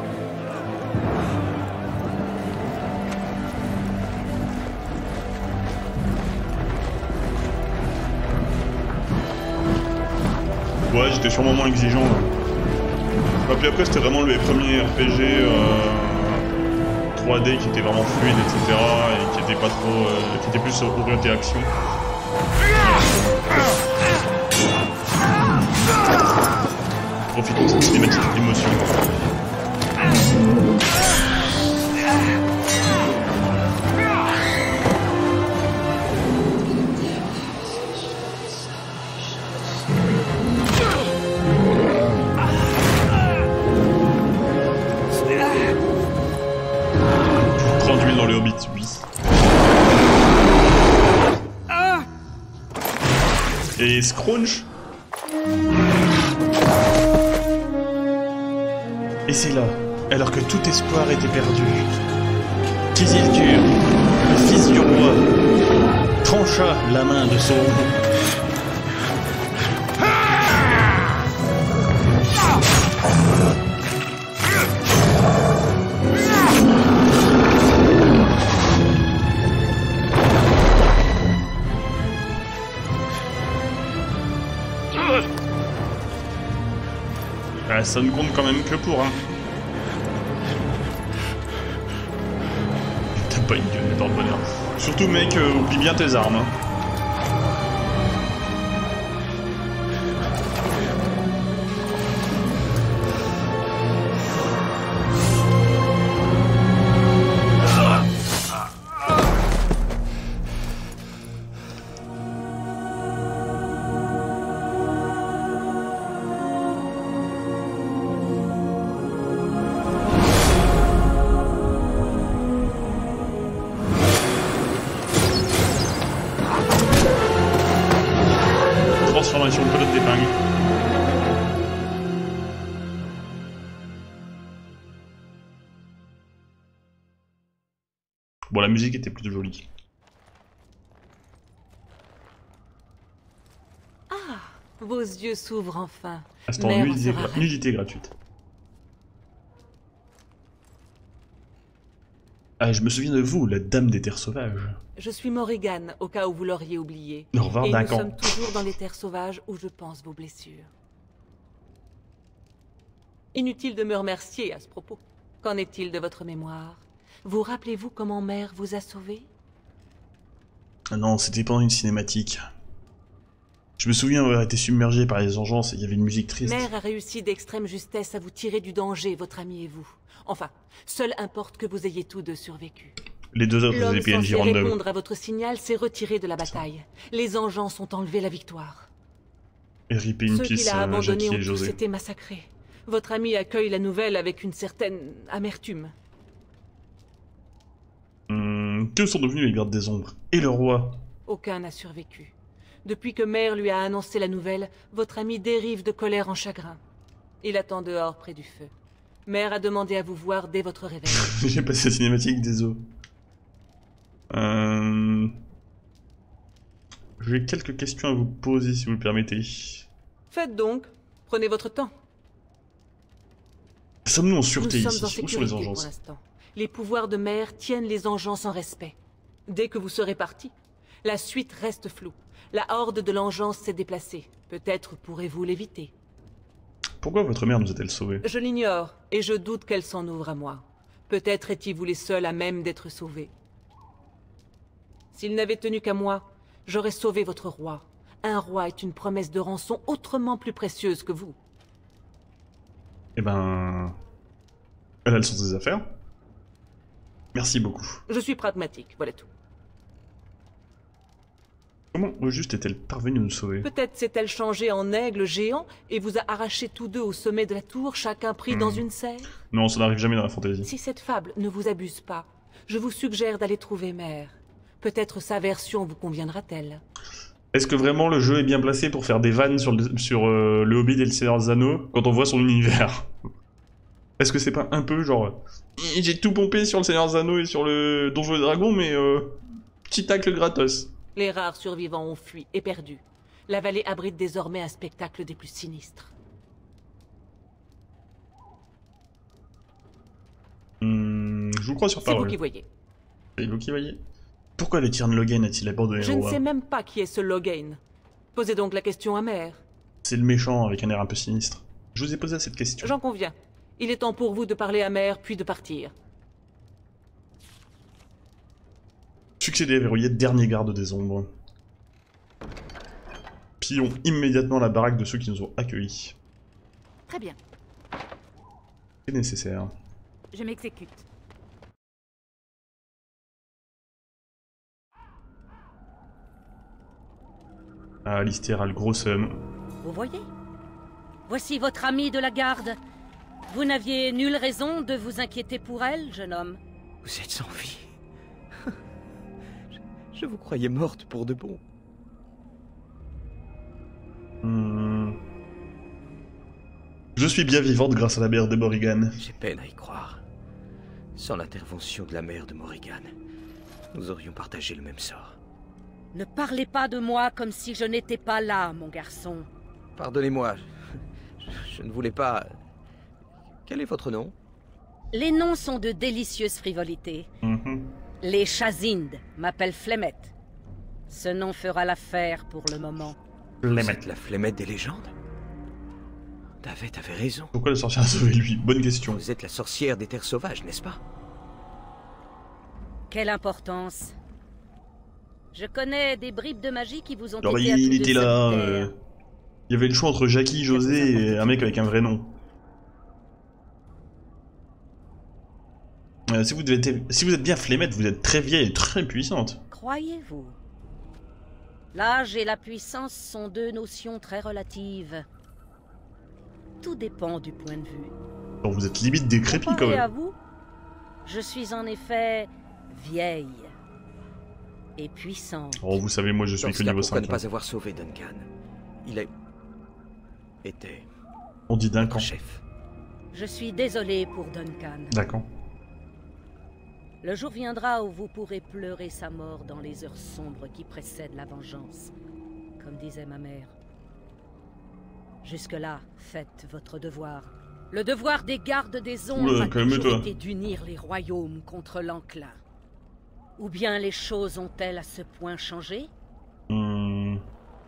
Ouais, j'étais sûrement moins exigeant là. Ah, puis après, c'était vraiment le premier R P G euh, trois D qui était vraiment fluide, et cetera. Et qui était pas trop. Euh, qui était plus orienté action. Profitons de cette cinématique d'émotion. Prends d'huile dans le Hobbit, oui. Et Scrunch. Et c'est là, alors que tout espoir était perdu, qu'Isildur, le fils du roi, trancha la main de son... Ah, ça ne compte quand même que pour un. T'as pas une gueule dans le bonheur. Surtout mec, euh, oublie bien tes armes. Hein. Transformation de pelote d'épingle. Bon, la musique était plutôt jolie. Ah, vos yeux s'ouvrent enfin. Instant Mère nudité, sera gra- nudité gratuite. Ah, je me souviens de vous, la dame des terres sauvages. Je suis Morrigan, au cas où vous l'auriez oublié. Au revoir, Et nous Duncan. sommes toujours dans les terres sauvages où je pense vos blessures. Inutile de me remercier à ce propos. Qu'en est-il de votre mémoire? Vous rappelez-vous comment Mère vous a sauvé? Ah non, c'était pendant une cinématique. Je me souviens avoir été submergé par les engences et il y avait une musique triste. Mère a réussi d'extrême justesse à vous tirer du danger, votre ami et vous. Enfin, seul importe que vous ayez tous deux survécu. Les deux autres L'homme étaient P N J censé random. répondre à votre signal s'est retiré de la bataille. Les engences ont enlevé la victoire. Et R I P in Ceux qu'il peace, a euh, abandonnés Jackie ont et tous José. été massacrés. Votre ami accueille la nouvelle avec une certaine amertume. Hum, que sont devenus les gardes des ombres? Et le roi? Aucun n'a survécu. Depuis que Mère lui a annoncé la nouvelle, votre ami dérive de colère en chagrin. Il attend dehors près du feu. Mère a demandé à vous voir dès votre réveil. J'ai passé la cinématique des eaux. Euh... J'ai quelques questions à vous poser si vous le permettez. Faites donc. Prenez votre temps. Sommes-nous en Nous sûreté sommes ici, en ou sur les sécurité pour engences? l'instant. Les pouvoirs de Mère tiennent les engences en respect. Dès que vous serez partis, La suite reste floue. La horde de l'Engeance s'est déplacée. Peut-être pourrez-vous l'éviter. Pourquoi votre mère nous a-t-elle sauvés? Je l'ignore, et je doute qu'elle s'en ouvre à moi. Peut-être étiez-vous les seuls à même d'être sauvés. S'il n'avait tenu qu'à moi, j'aurais sauvé votre roi. Un roi est une promesse de rançon autrement plus précieuse que vous. Eh ben... Elle a le sens des affaires. Merci beaucoup. Je suis pragmatique, voilà tout. Comment au juste est-elle parvenue à nous sauver? Peut-être s'est-elle changée en aigle géant et vous a arraché tous deux au sommet de la tour, chacun pris hmm. dans une serre? Non, ça n'arrive jamais dans la fantasy. Si cette fable ne vous abuse pas, je vous suggère d'aller trouver Mère. Peut-être sa version vous conviendra-t-elle. Est-ce que vraiment le jeu est bien placé pour faire des vannes sur le, sur, euh, le Hobbit et le Seigneur des Anneaux quand on voit son univers? Est-ce que c'est pas un peu genre... J'ai tout pompé sur le Seigneur des Anneaux et sur le Donjon et Dragon, mais euh, petit tacle gratos. Les rares survivants ont fui et perdu. La vallée abrite désormais un spectacle des plus sinistres. Hmm, je vous crois sur parole. C'est vous qui voyez. C'est vous qui voyez. Pourquoi le Tyrn Logain a-t-il abandonné Je le ne roi? sais même pas qui est ce Logain. Posez donc la question à Mère. C'est le méchant avec un air un peu sinistre. Je vous ai posé cette question. J'en conviens. Il est temps pour vous de parler à Mère, puis de partir. Succéder, verrouiller, dernier garde des ombres. Pillons immédiatement la baraque de ceux qui nous ont accueillis. Très bien. C'est nécessaire. Je m'exécute. Ah, Alistair a le gros seum. Vous voyez? Voici votre amie de la garde. Vous n'aviez nulle raison de vous inquiéter pour elle, jeune homme. Vous êtes sans vie. je, je vous croyais morte pour de bon. Hmm. Je suis bien vivante grâce à la mère de Morrigan. J'ai peine à y croire. Sans l'intervention de la mère de Morrigan, nous aurions partagé le même sort. Ne parlez pas de moi comme si je n'étais pas là, mon garçon. Pardonnez-moi, je, je ne voulais pas... Quel est votre nom? Les noms sont de délicieuses frivolités. Mm-hmm. Les Chazindes m'appellent Flemette. Ce nom fera l'affaire pour le moment. Vous êtes la Flemette des légendes? David avait raison. Pourquoi le sorcier a sauvé lui? Bonne question. Vous êtes la sorcière des terres sauvages, n'est-ce pas? Quelle importance. Je connais des bribes de magie qui vous ont Alors, été il, à tous il deux était là. solitaires. Euh... Il y avait le choix entre Jackie, José et un mec avec un vrai nom. Euh, si, vous devez, si vous êtes bien Flemette, vous êtes très vieille et très puissante. Croyez-vous? L'âge et la puissance sont deux notions très relatives. Tout dépend du point de vue. Alors vous êtes limite décrépit quand Comparé même. à vous, je suis en effet vieille et puissante. Oh, vous savez, moi je suis Dans que ce cas, niveau pourquoi cinq. ne hein. pas avoir sauvé Duncan? Il est... était... On dit Duncan. chef. Je suis désolé pour Duncan. D'accord. Le jour viendra où vous pourrez pleurer sa mort dans les heures sombres qui précèdent la vengeance, comme disait ma mère. Jusque-là, faites votre devoir. Le devoir des gardes des ombres Oula, a toujours calme-toi. été d'unir les royaumes contre l'enclin. Ou bien les choses ont-elles à ce point changé? Hum...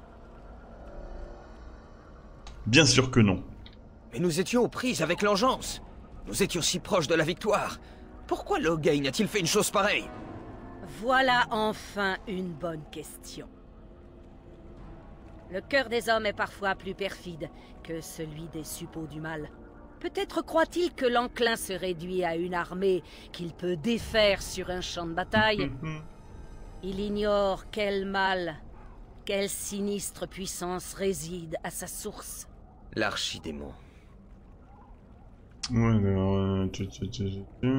Bien sûr que non. Mais nous étions aux prises avec l'engeance. Nous étions si proches de la victoire. Pourquoi Logain a-t-il fait une chose pareille? Voilà enfin une bonne question. Le cœur des hommes est parfois plus perfide que celui des suppôts du mal. Peut-être croit-il que l'enclin se réduit à une armée qu'il peut défaire sur un champ de bataille. Il ignore quel mal, quelle sinistre puissance réside à sa source. L'archidémon. Ouais, alors... euh, tu, tu, tu, tu.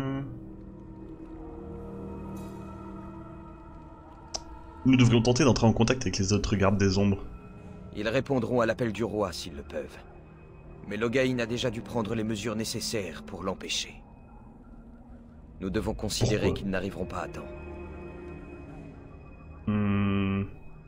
Nous devrions tenter d'entrer en contact avec les autres gardes des ombres. Ils répondront à l'appel du roi s'ils le peuvent. Mais Logain a déjà dû prendre les mesures nécessaires pour l'empêcher. Nous devons considérer qu'ils n'arriveront pas à temps. Hmm...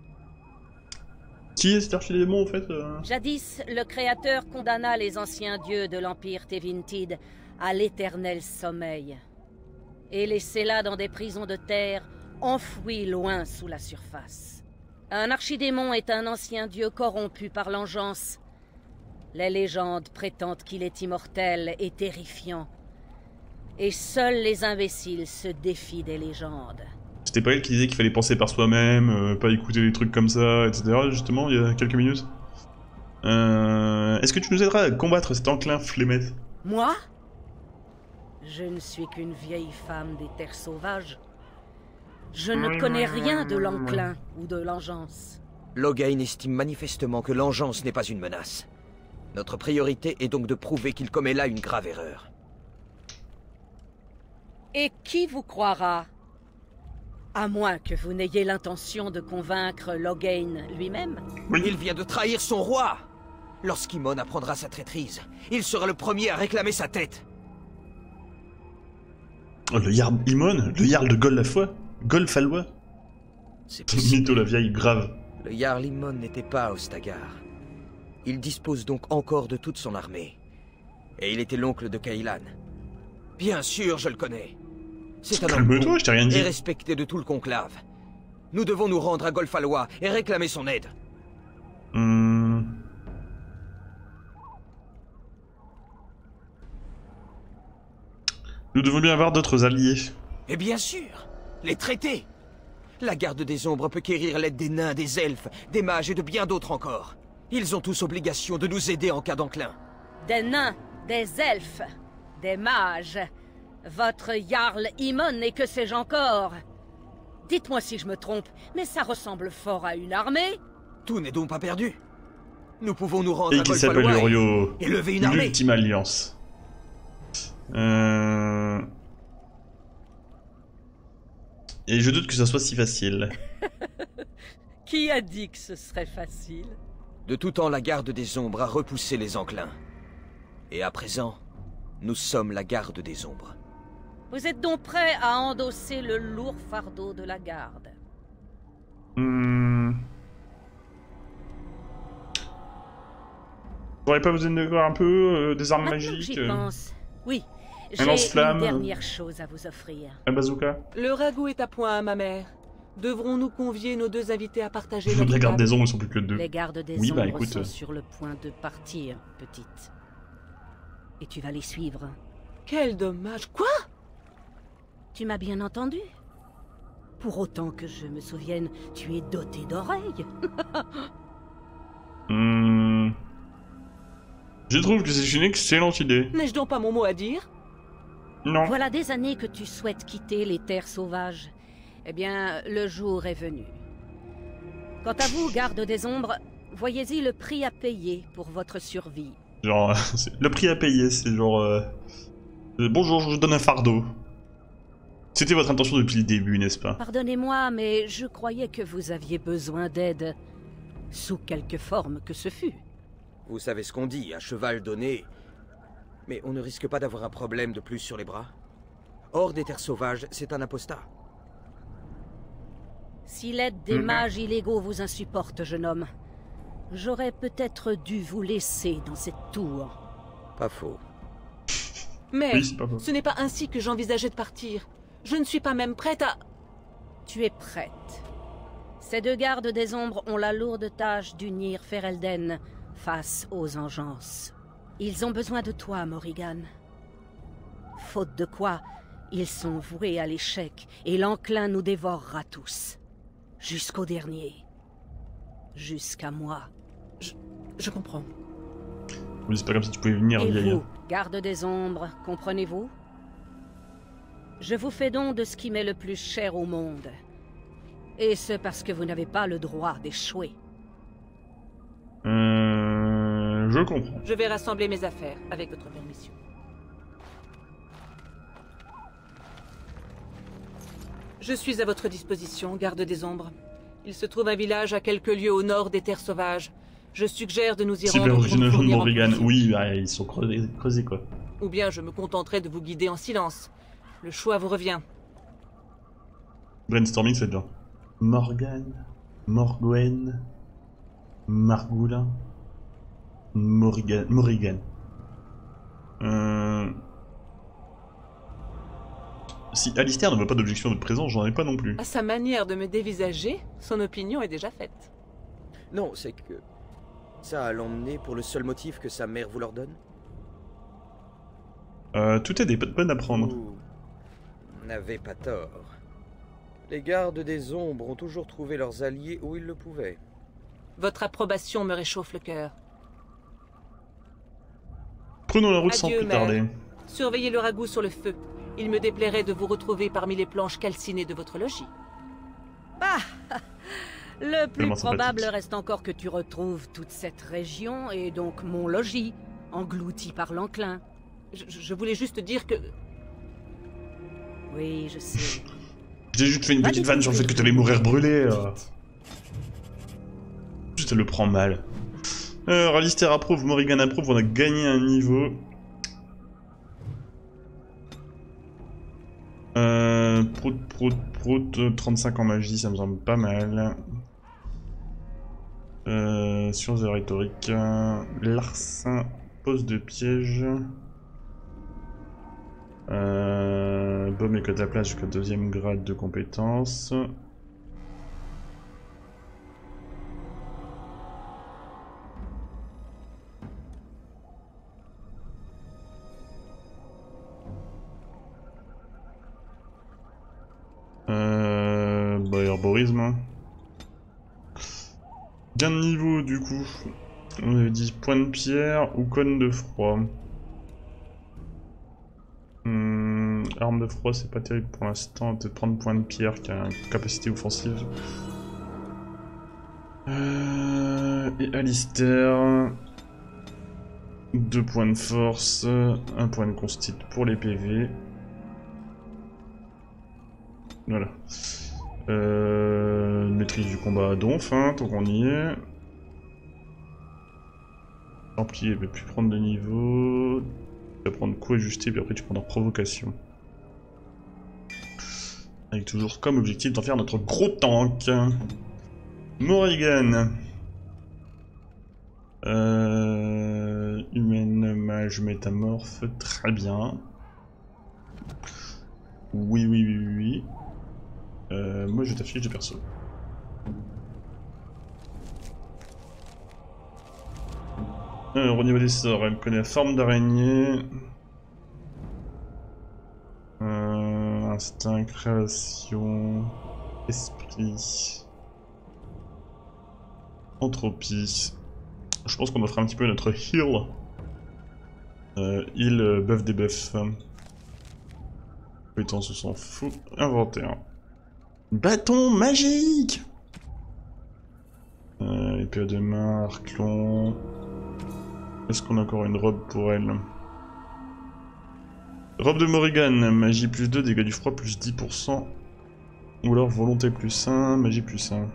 Qui est cet archidémon en fait euh... Jadis, le Créateur condamna les anciens dieux de l'Empire Tevintid à l'éternel sommeil, et laissés là dans des prisons de terre enfoui loin sous la surface. Un archidémon est un ancien dieu corrompu par l'engeance. Les légendes prétendent qu'il est immortel et terrifiant. Et seuls les imbéciles se défient des légendes. C'était pas elle qui disait qu'il fallait penser par soi-même, euh, pas écouter des trucs comme ça, et cetera. Justement, il y a quelques minutes. Euh... Est-ce que tu nous aideras à combattre cet enclin flémette? Moi? Je ne suis qu'une vieille femme des terres sauvages. Je ne connais rien de l'enclin ou de l'engeance. Loghain estime manifestement que l'engeance n'est pas une menace. Notre priorité est donc de prouver qu'il commet là une grave erreur. Et qui vous croira? À moins que vous n'ayez l'intention de convaincre Loghain lui-même. Oui. Il vient de trahir son roi. Lorsqu'Imon apprendra sa traîtrise, il sera le premier à réclamer sa tête. Oh, le Jarl Imon, le Jarl de Golfalwa Golfalwa. C'est mytho la vieille grave. Le Jarl Imon n'était pas à Ostagar. Il dispose donc encore de toute son armée. Et il était l'oncle de Cailan. Bien sûr, je le connais. C'est un homme bon je t'ai rien dit. Et respecté de tout le conclave. Nous devons nous rendre à Golfalwa et réclamer son aide. Hmm. Nous devons bien avoir d'autres alliés. Et bien sûr, les traités. La garde des ombres peut quérir l'aide des nains, des elfes, des mages et de bien d'autres encore. Ils ont tous obligation de nous aider en cas d'enclin. Des nains, des elfes, des mages. Votre Jarl Imon et que sais-je encore? Dites-moi si je me trompe, mais ça ressemble fort à une armée. Tout n'est donc pas perdu. Nous pouvons nous rendre et à qui s'appelle Urio. et lever une armée. L'ultime alliance. Euh... Et je doute que ça soit si facile. Qui a dit que ce serait facile? De tout temps, la garde des ombres a repoussé les enclins. Et à présent, nous sommes la garde des ombres. Vous êtes donc prêt à endosser le lourd fardeau de la garde? Hmm... Vous n'aurez pas besoin de voir un peu euh, des armes Maintenant magiques que j'y euh... pense. Oui, Un j'ai lance-flamme, une dernière chose à vous offrir. Un bazooka. Le ragoût est à point, ma mère. Devrons-nous convier nos deux invités à partager La notre garde table? des ombres, ils sont plus que deux. Les gardes des oui, bah, ombres écoute... sont sur le point de partir, petite. Et tu vas les suivre. Quel dommage. Quoi? Tu m'as bien entendu? Pour autant que je me souvienne, tu es doté d'oreilles. hmm... Je trouve que c'est une excellente idée. N'ai-je donc pas mon mot à dire? Non. Voilà des années que tu souhaites quitter les terres sauvages. Eh bien, le jour est venu. Quant à vous, garde des ombres, voyez-y le prix à payer pour votre survie. Genre, le prix à payer, c'est genre... Euh... Bonjour, je vous donne un fardeau. C'était votre intention depuis le début, n'est-ce pas? Pardonnez-moi, mais je croyais que vous aviez besoin d'aide. Sous quelque forme que ce fût. Vous savez ce qu'on dit, à cheval donné. Mais on ne risque pas d'avoir un problème de plus sur les bras. Hors des terres sauvages, c'est un apostat. Si l'aide des Mm-hmm. mages illégaux vous insupporte, jeune homme, j'aurais peut-être dû vous laisser dans cette tour. Pas faux. Mais Oui, c'est pas faux. ce n'est pas ainsi que j'envisageais de partir. Je ne suis pas même prête à... Tu es prête. Ces deux gardes des ombres ont la lourde tâche d'unir Ferelden face aux engeances. Ils ont besoin de toi, Morrigan. Faute de quoi, ils sont voués à l'échec, et l'enclin nous dévorera tous. Jusqu'au dernier. Jusqu'à moi. Je, je comprends. Oui, c'est pas comme si tu pouvais venir, Et vieille. vous, garde des ombres, comprenez-vous? Je vous fais don de ce qui m'est le plus cher au monde. Et ce parce que vous n'avez pas le droit d'échouer. Euh... Je comprends. Je vais rassembler mes affaires, avec votre permission. Je suis à votre disposition, garde des ombres. Il se trouve un village à quelques lieues au nord des terres sauvages. Je suggère de nous y C'est rendre pour l'original nous de fournir en Morrigan. provisions. Oui, bah, ils sont creusés, creusés quoi. Ou bien je me contenterai de vous guider en silence. Le choix vous revient. Brainstorming, c'est bien. Morgan, Morgwen, Margoulin, Morrigan. Morrigan. Euh... Si Alistair ne veut pas d'objection de présence, j'en ai pas non plus. À sa manière de me dévisager, son opinion est déjà faite. Non, c'est que... ça a l'emmener pour le seul motif que sa mère vous l'ordonne? Euh, tout est des bonnes à prendre. Vous n'avez pas tort. Les gardes des ombres ont toujours trouvé leurs alliés où ils le pouvaient. Votre approbation me réchauffe le cœur. Prenons la route sans Adieu, plus mère. tarder. Surveillez le ragoût sur le feu. Il me déplairait de vous retrouver parmi les planches calcinées de votre logis. Bah, le plus Tellement probable sympathique. reste encore que tu retrouves toute cette région et donc mon logis, englouti par l'enclin. Je, je voulais juste dire que... Oui, je sais. J'ai juste fait une petite vanne sur le fait que tu allais mourir brûlé. Euh... Juste elle le prend mal. Euh, Alistair approuve, Morrigan approuve, on a gagné un niveau. Euh, prout, prout, prout, trente-cinq en magie, ça me semble pas mal. Euh, sciences de rhétorique, euh, Larcin, pose de piège. Euh, Baume et cataplasme jusqu'au deuxième grade de compétence. Euh, bah, herborisme. Hein. Gain de niveau du coup. On avait dit point de pierre ou cône de froid. Hum, arme de froid, c'est pas terrible pour l'instant. Peut-être prendre point de pierre qui a une capacité offensive. Euh, et Alistair. Deux points de force, un point de constite pour les P V. Voilà. Euh, maîtrise du combat à donf, hein, tant qu'on y est. Templier, il va plus prendre de niveau. Tu vas prendre coup ajusté, puis après tu prendras provocation. Avec toujours comme objectif d'en faire notre gros tank. Morrigan. Euh, humaine, mage, métamorphe, très bien. Oui, oui, oui, oui, oui. Euh, moi je t'affiche de perso. Alors au niveau des sorts, elle connaît la forme d'araignée. Euh, instinct, création, esprit, entropie. Je pense qu'on offre un petit peu notre heal. Euh, heal, euh, buff des buffs. Compétence, on s'en fout. Inventaire. Bâton magique. euh, Épée à deux mains, arc long. Est-ce qu'on a encore une robe pour elle? Robe de Morrigan, magie plus deux, dégâts du froid plus dix pour cent. Ou alors volonté plus un, magie plus un.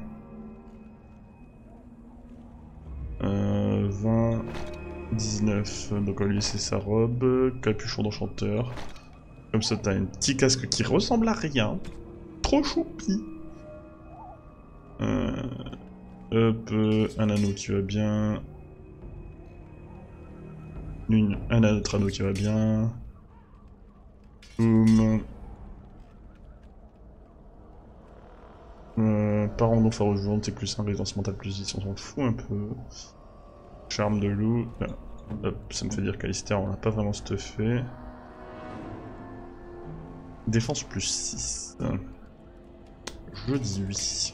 Euh, vingt, dix-neuf, donc on va lui laisser sa robe, capuchon d'enchanteur. Comme ça t'as un petit casque qui ressemble à rien. Trop choupi. Euh, hop, un anneau qui va bien. Une, un autre anneau qui va bien. Boum. Euh, Parandon farouche volonté plus un, résistance mentale plus dix, on s'en fout un peu. Charme de loup. Ah, hop, ça me fait dire qu'Alistair on l'a pas vraiment stuffé. Défense plus six. Je dis oui.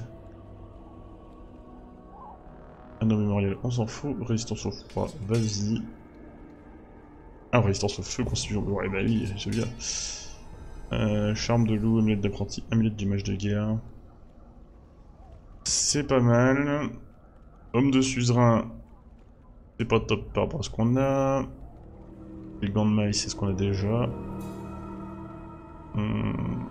Anneau mémorial, on s'en fout. Résistance au froid, vas-y. Ah, résistance au feu, constitution. Ouais, bah oui, je veux bien. Euh, charme de loup, amulette d'apprenti, amulette du mage de guerre. C'est pas mal. Homme de suzerain, c'est pas top par rapport à ce qu'on a. Les gants de maille, c'est ce qu'on a déjà. Hum.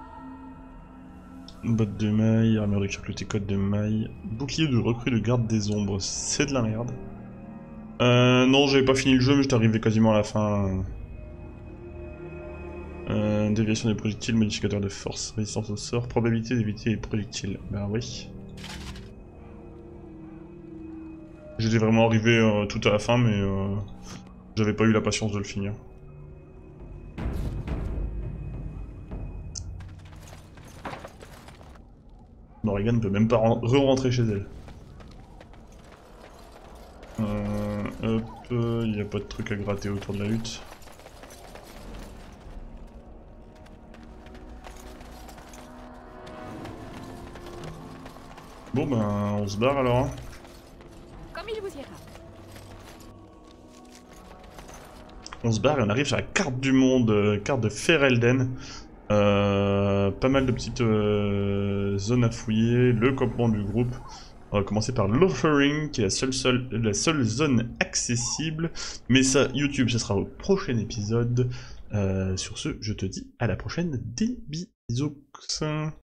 Botte de maille, armure de recruté, code de maille. Bouclier de recrue de garde des ombres, c'est de la merde. Euh, non, j'avais pas fini le jeu, mais j'étais arrivé quasiment à la fin. Euh, déviation des projectiles, modificateur de force, résistance au sort, probabilité d'éviter les projectiles. Ben oui. J'étais vraiment arrivé euh, tout à la fin, mais euh, j'avais pas eu la patience de le finir. Morrigan ne peut même pas re-rentrer chez elle. Euh, hop, il n'y a pas de truc à gratter autour de la hutte. Bon ben, on se barre alors. Hein. Comme il vous ira. On se barre et on arrive sur la carte du monde, euh, carte de Ferelden. Euh, pas mal de petites euh, zones à fouiller, le campement du groupe. On va commencer par l'Offering, qui est la seule, seule, la seule zone accessible. Mais ça, YouTube, ce sera au prochain épisode. Euh, sur ce, je te dis à la prochaine. Des bisous.